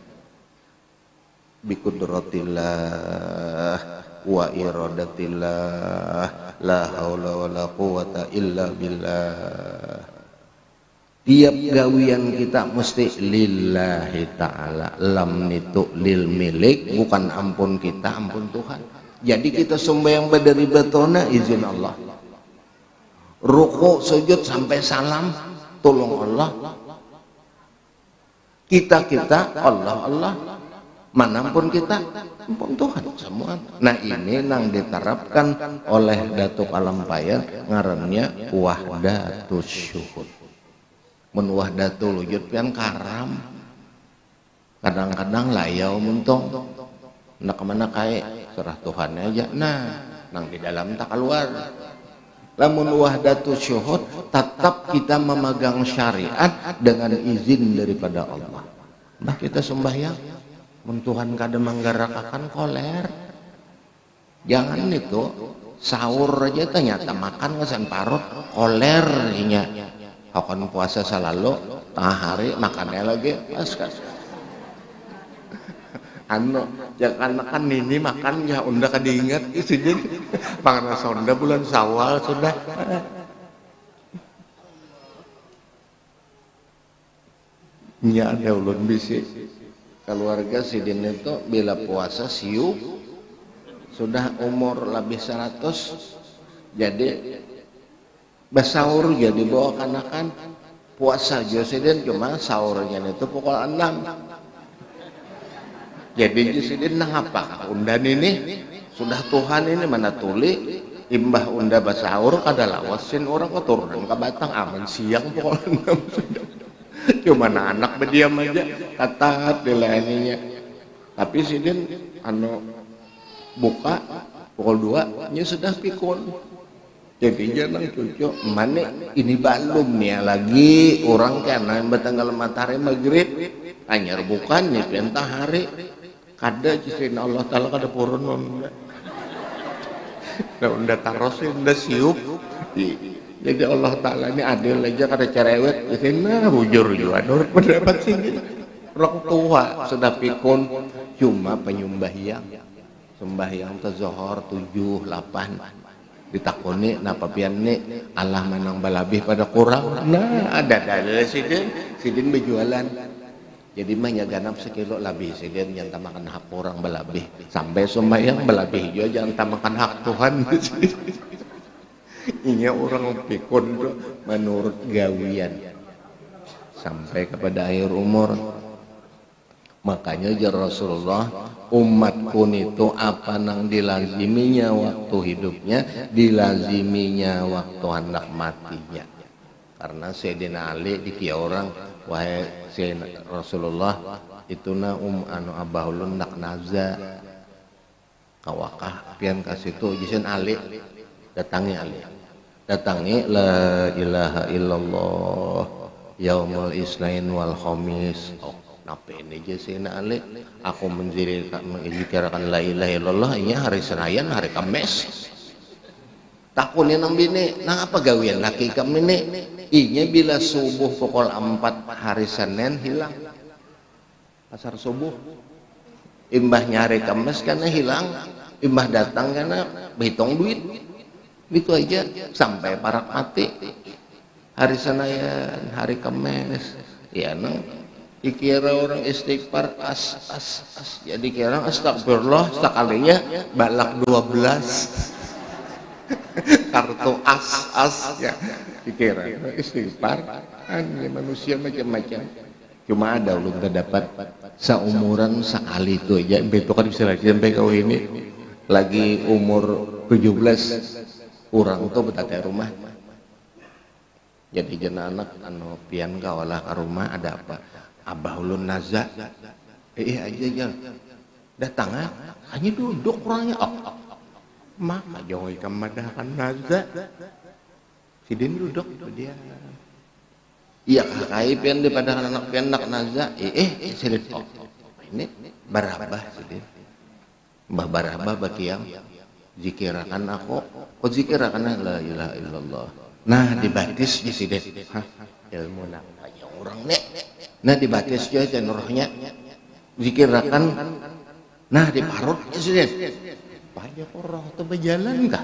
biqudratillah wa iradatillah la haula wala quwata illa billah. Tiap gawian kita mesti lillahi ta'ala, lam itu lil milik, bukan ampun kita, ampun Tuhan. Jadi kita sembahyang berdiri betulna izin Allah, ruku sujud sampai salam tolong Allah, kita Allah, manapun kita ampun Tuhan semua. Nah ini nang diterapkan oleh Datuk Alampayan ngarannya wahdatus syukur. Mun wahdatul wujud pian karam, kadang-kadang layau muntong nak kemana kayak serah Tuhan aja. Nah nang di dalam tak keluar. Lamun wahdatus syuhud tetap kita memegang syariat dengan izin daripada Allah. Nah kita sembahyang mun Tuhan kadang menggarakakan koler, jangan itu sahur aja ternyata makan kesan parut koler nya. Akan puasa selalu tengah hari makannya lagi pas anu jangan makan ini makan ya unda kadinget itu jadi pangan sonda bulan Syawal sudah. Nya ada ulun bisi keluarga sidin itu bila puasa siu sudah umur lebih 100 jadi bersahur jadi bawa kanakan puasa josidin cuma sahurnya itu pukul 6. Jadi josidin nah apa undan ini sudah Tuhan ini mana tuli imbah unda bersahur kada lawasin orang keturunan ke Batang aman siang pukul 6 sudah. Cuma anak berdiam aja kata dilayaninya. Tapi sidin anu buka pukul 2 nya sudah pikun. Jadi jangan cucu mana ini balum nih lagi orang karena bertanggal matahari maghrib anyar bukan nih pentah hari kada cisin Allah Ta'ala kada purun unda tarosin unda siup. Jadi Allah Ta'ala ini adil aja kada cerewet cisin nah bujur juga nur pendapat sini orang tua sudah pikun cuma penyembahyang sembahyang tazohor 7-8 ditakoni napa pian ni Allah menang balabih pada kurang. Nah ada dalil sidin berjualan jadi mah ganap sekilo labih sidin yang tamakan hak orang balabih sampai sembahyang balabih juga jangan tamakan hak Tuhan. Ini orang pikun menurut gawian sampai kepada akhir umur. Makanya jar Rasulullah umatku itu apa nang dilaziminya waktu hidupnya dilaziminya waktu hendak matinya. Karena Sayyidina Ali dikia orang wahai Sayyidina Rasulullah ituna anu abahulun nak naza kawakah pian kasih tu jisin Ali datangi la ilaha illallah yaumul isnain wal khamis. Apa ini aja sih Ali aku menzikirkan la ilaha illallah ini hari Senayan hari Kamis takunin nang bini nah apa gawian laki kami ini inya bila subuh pukul 4 hari Senin hilang asar subuh imbahnya hari Kamis karena hilang imbah datang karena berhitung duit itu aja sampai parak mati hari Senayan hari Kamis ya nang dikira orang istighfar as jadi kira astagfirullah sekalinya balak 12 kartu as ya dikira istighfar ini manusia macam-macam cuma ada ulun terdapat seumuran sekali itu aja itu kan bisa lagi sampai kau ini lagi umur 17 Urang tuh betata rumah. Jadi jenah anak anu pian kawalah ke rumah ada apa? Abah ulun naza. Aja jal. Datang hanya duduk orangnya. Maka jauh kemadahan naza. Sidin duduk dia. Iya kakai pian daripada anak pian nak naza. Sidin. Ini barabah sidin. Mbah barabah bakiang. Zikirakan aku. Kok zikirakan la ilaha illallah. Nah dibatis di sidin. Ilmu nak banyak orang nek. Nah dibatis aja rohnya. Zikirakan. Nah diparut ya sidin. Banyak orang tuh berjalan enggak?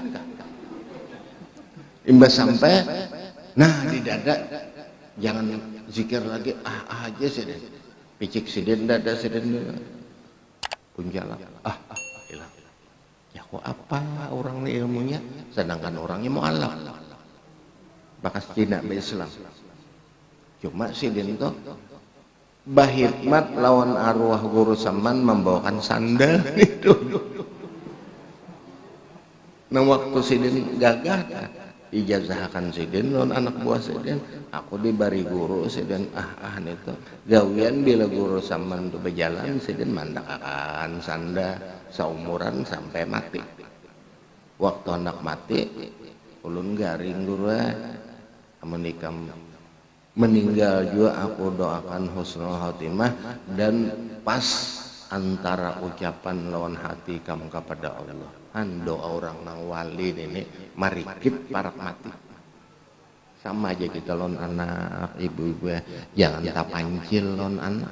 Imbas sampai. Nah di dada. Jangan zikir lagi. Aja sidin. Picik sidin dada sidin. Punjala. Hilang. Ya kok apa orang ini ilmunya? Sedangkan orangnya mau alam. Bakas Cina Islam. Cuma sidin tuh bahitmat lawan arwah guru saman membawakan sandal itu. Nah waktu sidin gagah ijazahkan sidin lawan anak buah sidin. Aku dibari guru sidin itu gawian bila guru saman tuh berjalan sidin mandakakan sanda seumuran sampai mati. Waktu anak mati ulun garing guru menikam meninggal juga aku doakan husnul khotimah dan pas antara ucapan lawan hati kamu kepada Allah doa orang nang wali ini marikip parak mati sama aja kita lawan anak ibu-ibu jangan tapancil lawan anak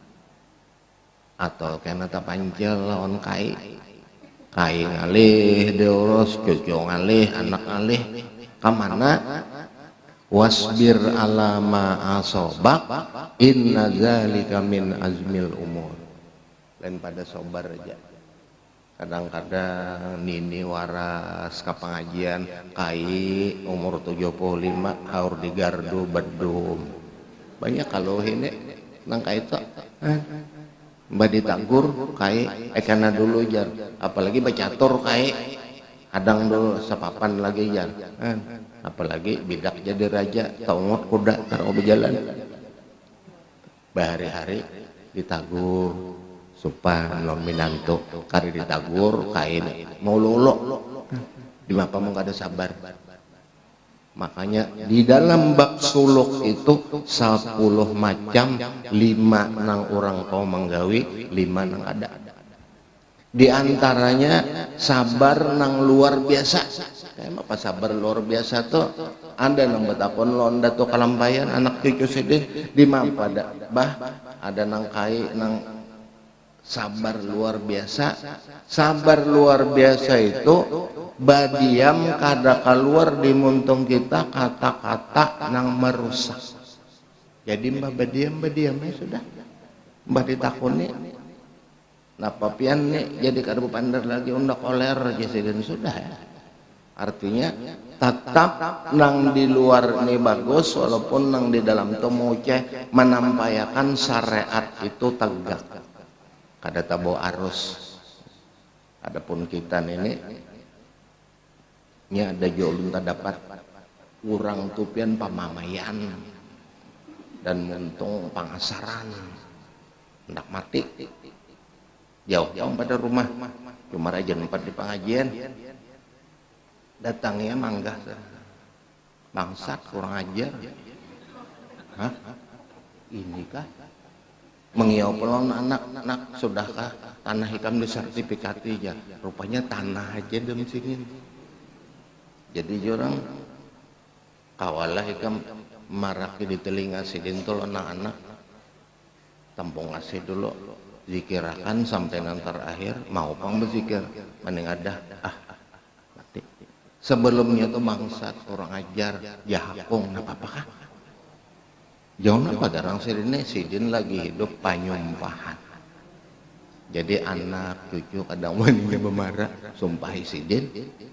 atau kena tapancil lawan kai ngalih diurus cucu ngalih anak ngalih kamana wasbir ala ma asobak inna zalika min azmil umur. Lain pada sobar aja. Kadang-kadang nini waras ke pengajian kai umur 75 haur di gardu bedum. Banyak kalau ini nang kai itu mbak ditagur kai karena dulu jar apalagi bacatur kai kadang dulu sepapan lagi jar apalagi bidak jadi raja taungot kuda taruh berjalan bahari-hari ditagur supan non minanto kari ditagur kain mau lolo di mapa mau ada sabar makanya di dalam bab suluk itu 10 macam 5 nang orang kau menggawi 5 nang ada di antaranya sabar nang luar biasa. Kayak apa sabar luar biasa tuh? Ada nang betakon londa tuh kalampayan anak cucu sedih di mampa ada nang kai nang sabar luar biasa. Sabar luar biasa itu badiam kada keluar di muntung kita kata-kata nang merusak. Jadi mbah badiam ya sudah. Mbah ditakoni napa pian nih jadi kada pandar lagi undak oler jadi sudah ya. Artinya tetap nang di luar ini bagus walaupun nang di dalam itu muceh menampayakan syariat itu tegak kada tabo arus. Adapun kita ini ada jolun tak dapat kurang tupian pamamayan dan muntung pangasaran hendak mati jauh pada rumah cuma aja tempat di pengajian datangnya manggah bangsat kurang ajar ini kah mengiau pelon anak sudahkah tanah hikam disertifikati ya rupanya tanah aja dem singin jadi orang kawalah hikam maraki di telinga sidin tol anak-anak tampung ngasih dulu zikirakan sampai nanti akhir mau pang berzikir mending ada mati sebelumnya tuh bangsat kurang ajar jahakung apa-apakah jangan apa garang sidin lagi hidup panyumpahan jadi anak cucu kadang waninya memarah sumpahi sidin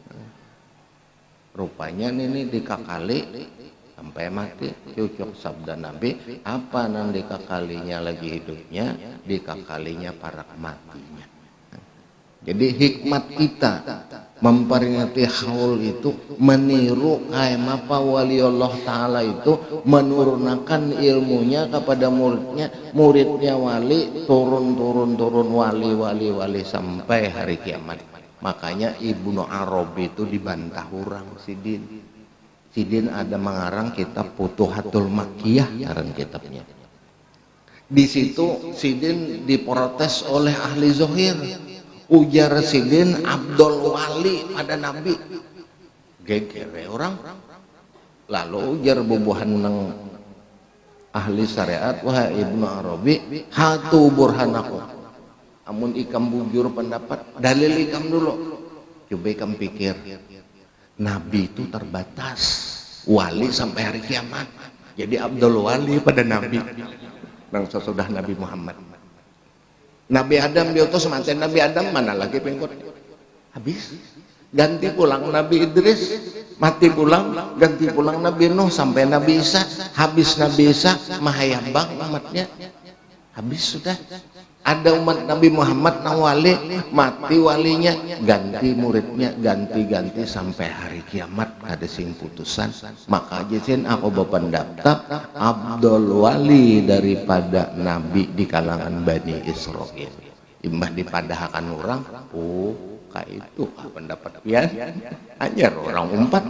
rupanya ini dikakali sampai mati cucuk sabda Nabi apa nang dikakalinya lagi hidupnya dikakalinya para matinya jadi hikmat kita memperingati haul itu meniru kayak apa wali Allah Ta'ala itu menurunkan ilmunya kepada muridnya, muridnya wali turun wali sampai hari kiamat. Makanya Ibnu Arabi itu dibantah orang Sidin ada mengarang kitab Futuhatul Makkiyah karang kitabnya. Di situ Sidin diprotes oleh ahli zohir. Ujar Sidin Abdul Wali pada Nabi gegere orang. Lalu ujar bubuhan nang ahli syariat, wahai Ibnu Arabi, hatu burhanaku, amun ikam bujur pendapat dalil ikam dulu. Coba ikam pikir, Nabi itu terbatas, wali sampai hari kiamat. Jadi Abdul Wali pada Nabi nang sesudah Nabi Muhammad. Nabi Adam diutus manten Nabi Adam, mana lagi pengikut? Habis. Ganti pulang Nabi Idris, mati pulang, ganti pulang Nabi Nuh sampai Nabi Isa. Habis Nabi Isa mahayambang umatnya. Habis sudah. Ada umat Nabi Muhammad nang wali, mati walinya, ganti muridnya, ganti sampai hari kiamat ada sing putusan. Maka jesen aku berpendapat Abdul Wali daripada Nabi di kalangan Bani Israel. Imbah dipadahkan orang, oh kayak itu pendapat pian, anyar orang umpat.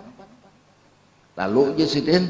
Lalu jesen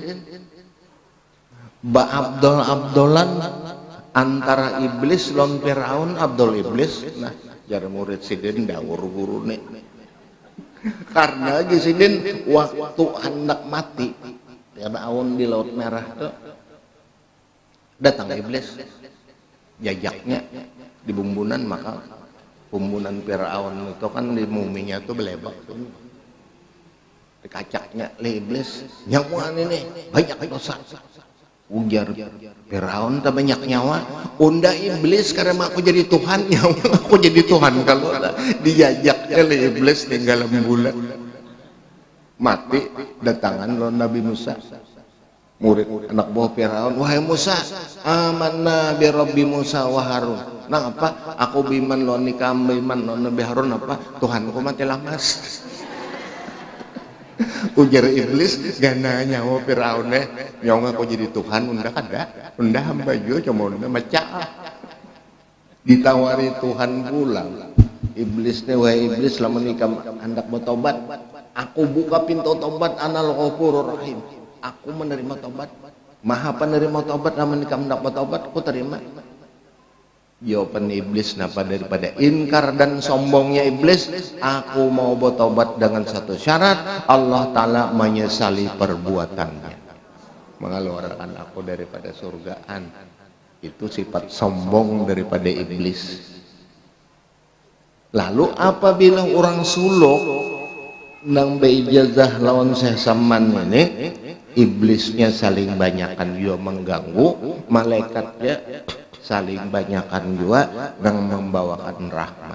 Ba Abdulan antara iblis lawan Firaun. Abdul iblis, nah jar murid Sidin dawur guru nih karena Sidin waktu hendak mati Firaun di Laut Merah tuh datang iblis jajaknya di bumbunan. Maka bumbunan Firaun itu kan di muminya tuh belebak tuh di kacanya le iblis nyamuan ini banyak dosa. Ujar Firaun tak banyak nyawa, unda iblis karena aku jadi Tuhan, nyawa aku jadi Tuhan. Kalau dijajaknya oleh iblis tinggal bulan mati. Datangan lo Nabi Musa, murid anak buah Firaun, wahai Musa, amanna bi Rabbi Musa wa Harun. Nah apa? Aku biman lo nikah biman lo Nabi Harun apa? Tuhanku mati lamas. Ujar iblis gana nyawa Firaun nyawa aku jadi Tuhan, unda kada, unda hamba juga cuma unda macam ditawari Tuhan pulang. Iblis wahai iblis lamun ikam hendak bertobat, aku buka pintu tobat, anal ghafurur rahim, aku menerima tobat, maha penerima tobat. Lamun ikam hendak bertobat aku terima. Jawaban iblis napa daripada ingkar dan sombongnya iblis, aku mau bertobat dengan satu syarat, Allah Ta'ala menyesali perbuatannya, mengeluarkan aku daripada surgaan. Itu sifat sombong daripada iblis. Lalu apabila orang suluk nang beijazah lawan sesaman ini, iblisnya saling banyakan juga mengganggu, malaikatnya saling banyakkan juga yang membawakan rahmat.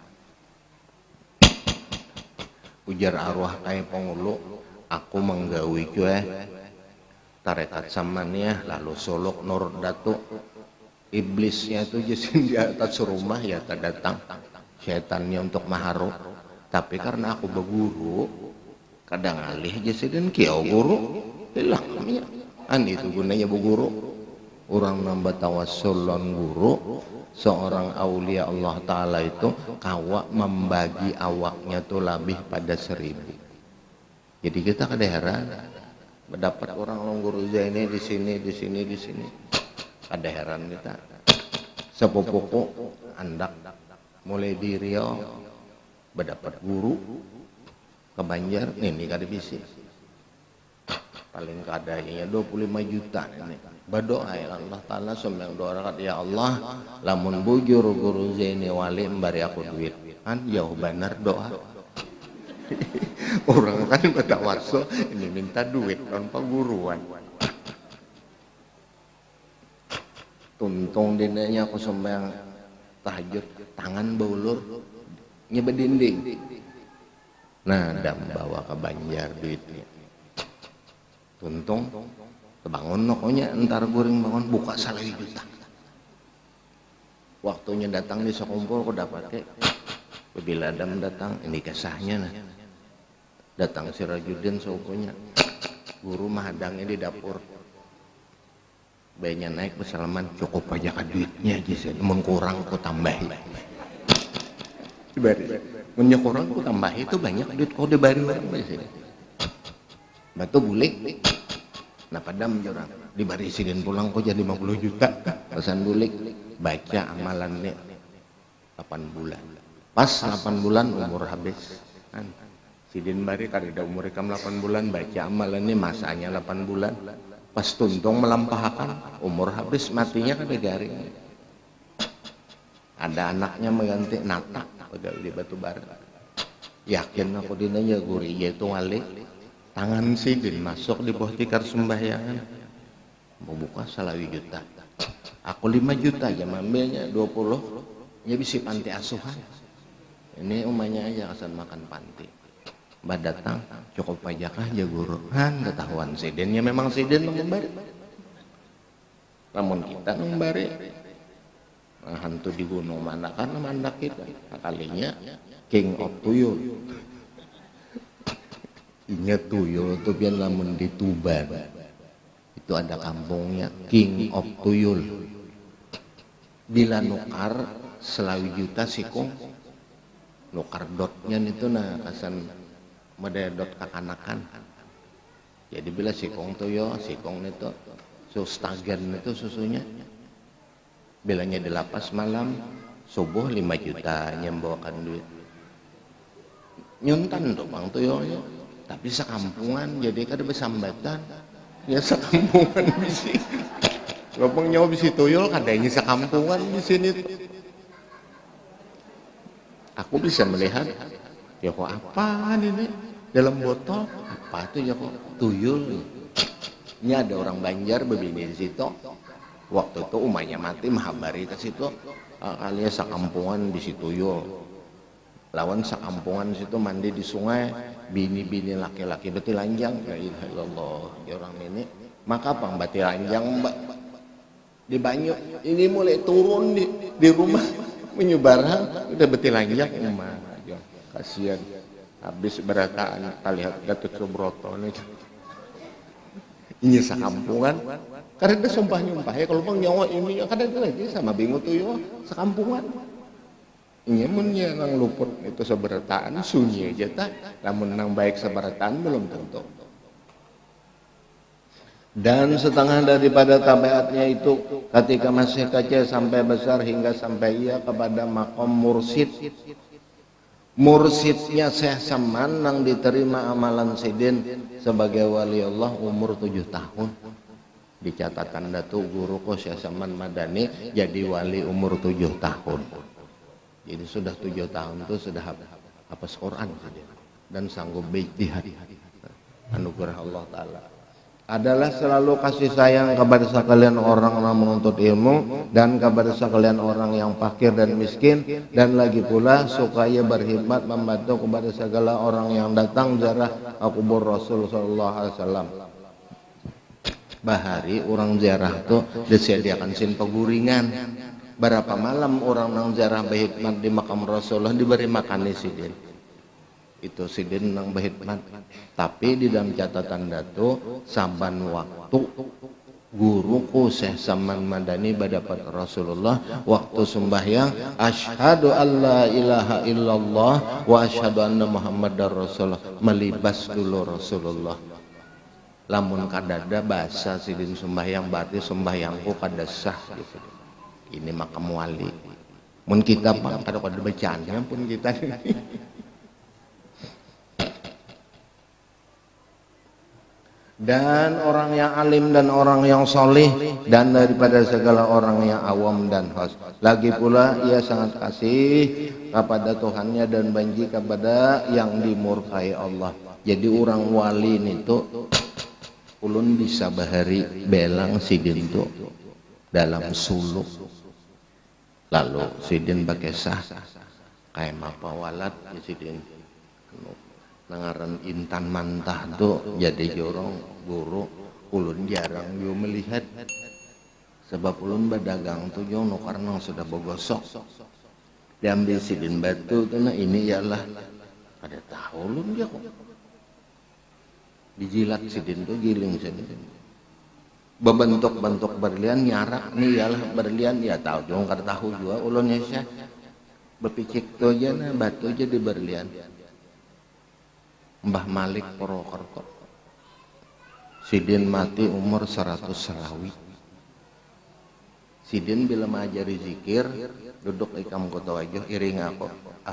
Ujar arwah kayak pengulu, aku menggawi juga tarekat samannya lalu solok nur datu. Iblisnya itu jesin di atas rumah ya tak datang setannya untuk maharu. Tapi karena aku berguru kadang alih jesin kiau guru hilang namanya. Itu gunanya berguru. Orang nambah tawassul lawan guru, seorang aulia Allah Ta'ala itu kawa membagi awaknya tuh lebih pada 1000. Jadi kita kada heran mendapat orang guru ini di sini kada heran kita. Sepupuku andak mulai di Riau mendapat guru ke Banjar ini kada bisi paling kadanya 25 juta ini. Berdoa ya Allah Ta'ala sembiang doa rakat, ya Allah lamun bujur guru Zaini wali memberi aku duit kan jauh benar doa. Orang kan bertawasul ini minta duit tanpa guruan. Tuntung dinanya aku sembahyang tahajud tangan baulur nyebet dinding. Nah dam bawa ke Banjar duitnya. Tuntung bangun nokonya entar goreng bangun buka 1 juta. Waktunya datang di sekumpul aku dapat Bila Adam datang, ini kisahnya nah. Datang si Rajudin sepupunya, guru mahadangnya di dapur. Bayinya naik bersalaman, cukup aja ka duitnya aja sih, mun kurang ku tambahi. Dibari, mun kurang ku tambahi itu banyak duit kau dibari orang sih. Batu bulik, nah padam jorang, dibari sidin pulang kok jadi 50 juta. Pesan bulik, baca amalannya 8 bulan. Pas 8 bulan umur habis. Sidin bari karida umur ikam 8 bulan, baca amalannya masanya 8 bulan. Pas tuntung melampahkan umur habis, matinya kada garing. Ada anaknya mengganti nata padahal di batu bara. Yakin aku dinanya guri yaitu wali. Tangan sidin masuk di bawah tikar sembahyangan. Mau buka salawi juta. Aku 5 juta aja ambilnya 20. Ya bisa panti asuhan. Ini umahnya aja kesan makan panti. Mbak datang, cukup pajakah aja guru. Ketahuan sidinnya memang sidin membari. Namun kita membari. Nah, hantu di gunung mana karena mandak kita. Kalinya King of Tuyul. Ingat Tuyul itu biar lamun di Tuban. Itu ada kampungnya King of Tuyul. Bila nukar selawi juta sikung. Nukar dotnya itu nah kasan mededot kakanakan. Jadi bila sikong tuyo, sikong itu sustagen itu susunya. Bilanya di lapas malam, subuh 5 juta nyembawakan duit. Nyuntan tuh bang tuyonya. Tapi sekampungan jadi kada bersambatan. Ya sekampungan bisi. Lopong nyawa bisi tuyul kadanya sekampungan di sini. Aku bisa melihat ya kok apa ini dalam botol apa itu ya kok tuyul. Ini ada orang Banjar begini di situ. Waktu itu umahnya mati mahabari ke situ. Kalian sekampungan di situ tuyul. Lawan sekampungan di situ mandi di sungai, bini-bini laki-laki betilanjang. La ilaha illallah, ya orang ini. Maka apa betilanjang di banyu ini mulai turun di rumah menyebarang udah betilanjang umah. Kasihan habis berataan lihat Gatot Subroto ini sekampungan karena dia sumpah nyumpah ya kalau bang nyawa ini kadang lagi sama bingung tuh yo sekampungan ini munnya nang luput itu seberataan sunyi aja tak namun nang baik seberataan belum tentu. Dan setengah daripada tabiatnya itu ketika masih kecil sampai besar hingga sampai ia kepada makom mursid. Mursidnya Syekh Saman yang diterima amalan sidin sebagai wali Allah umur 7 tahun. Di catatan datu guruku Syekh Saman Madani jadi wali umur 7 tahun. Jadi sudah 7 tahun itu sudah hafaz Quran dan sanggup bijtihad. Anugerah Allah Ta'ala. Adalah selalu kasih sayang kepada sekalian orang yang menuntut ilmu dan kepada sekalian orang yang fakir dan miskin, dan lagi pula supaya berkhidmat membantu kepada segala orang yang datang ziarah kubur Rasul sallallahu alaihi wasallam. Bahari orang ziarah tuh disediakan sin peguringan. Berapa malam orang nang ziarah berkhidmat di makam Rasulullah diberi makan sidin. Itu sidin nang berkhidmat. Tapi di dalam catatan datu saban waktu guruku Syekh Saman Madani badapat Rasulullah waktu sembahyang asyhadu alla ilaha illallah wa asyhadu anna muhammadar rasulullah melibas dulu Rasulullah. Lamun kadada bahasa sidin sembahyang berarti sembahyangku kada sah gitu. Ini makam wali. Mun kita mah kada bacaan pun kita. Dan orang yang alim dan orang yang soleh dan daripada segala orang yang awam dan khas. Lagi pula ia sangat kasih kepada Tuhannya dan benci kepada yang dimurkai Allah. Jadi orang wali itu ulun bisa bahari belang sidin itu dalam suluk. Lalu sidin pakai sah kayak apa walat ya sidin nangaran intan mantah tuh jadi jorong guru ulun jarang yo melihat sebab ulun berdagang tuh yo no karena sudah bogosok diambil sidin batu tuh, nah ini ialah ada tahu lu dia kok dijilat sidin tuh giling sidin bentuk berlian nyarak nih ialah berlian ya tahu dong kada tahu juga ulunnya sih berpicik tuh aja nah batu aja di berlian Mbah Malik Purwokerto sidin mati umur 100 selawi. Sidin bila mengajari zikir duduk ikam kota wajah iring aku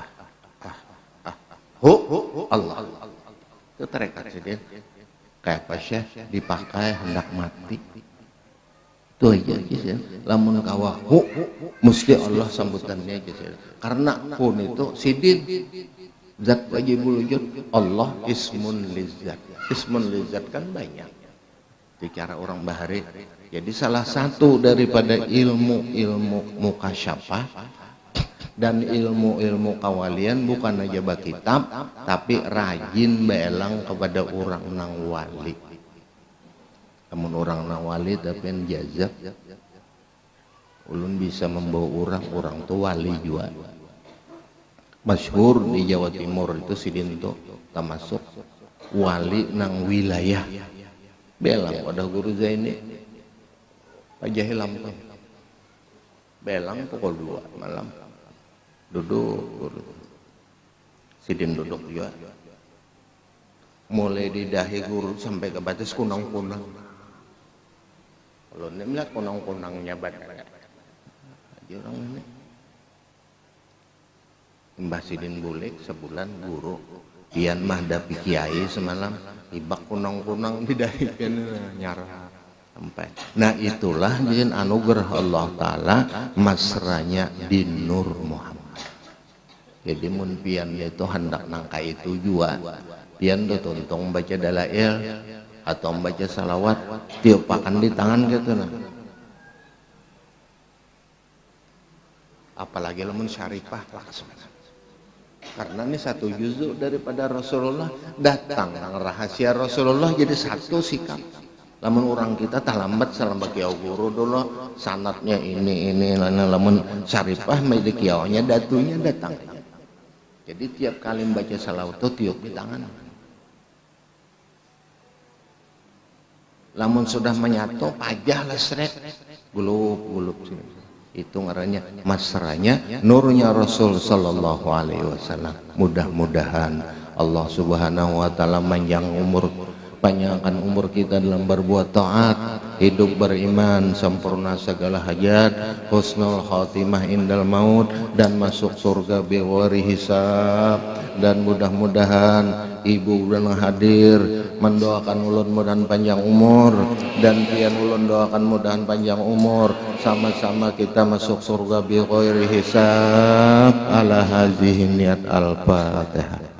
Allah itu terekat sidin kayak apa sih dipakai hendak mati itu aja sih lamun kawah mesti Allah sambutannya aja sih karena pun itu sidin zat wajibul wujud Allah ismun lizat kan banyak bicara orang bahari jadi salah satu daripada ilmu mukasyafah dan ilmu kawalian bukan aja kitab tapi rajin belang kepada orang nang wali namun orang nang wali tapi jazab ulun bisa membawa orang tuh wali juga masyhur di Jawa Timur itu sidin tuh termasuk wali nang wilayah belang pada guru Zaini Pak Jahil Lampung belang pukul 2 malam duduk sidin duduk juga mulai di dahi guru sampai ke batas kunang-kunang kalau ini melihat kunang-kunangnya aja orang ini Mbah Sidin Bulik sebulan guru pian mah dapi kiai semalam ibak kunang-kunang di dahi kan nyara sampai nah itulah jin anugerah Allah Ta'ala masranya di Nur Muhammad jadi mun pian itu hendak nangka itu juga pian tuh tuntung baca dalail atau baca salawat tiupakan di tangan gitu nah apalagi lamun syarifah langsung karena ini satu juzuk daripada Rasulullah datang yang rahasia Rasulullah jadi satu sikap lamun orang kita tak lambat salam bagi guru dulu sanatnya ini lamun syarifah mede kiaunya datunya datang jadi tiap kali membaca salawat itu tiup di tangan lamun sudah menyatu pajah lesrek gulup itu ngarannya masranya nurnya Rasul sallallahu alaihi wasallam mudah-mudahan Allah Subhanahu wa taala panjangkan umur kita dalam berbuat taat hidup beriman sempurna segala hajat husnul khatimah indal maut dan masuk surga bighairi hisab dan mudah-mudahan ibu dan hadir mendoakan ulun mudahan panjang umur dan pian ulun doakan mudahan panjang umur sama-sama kita masuk surga bighairi hisab ala hazihi niat al-fatihah.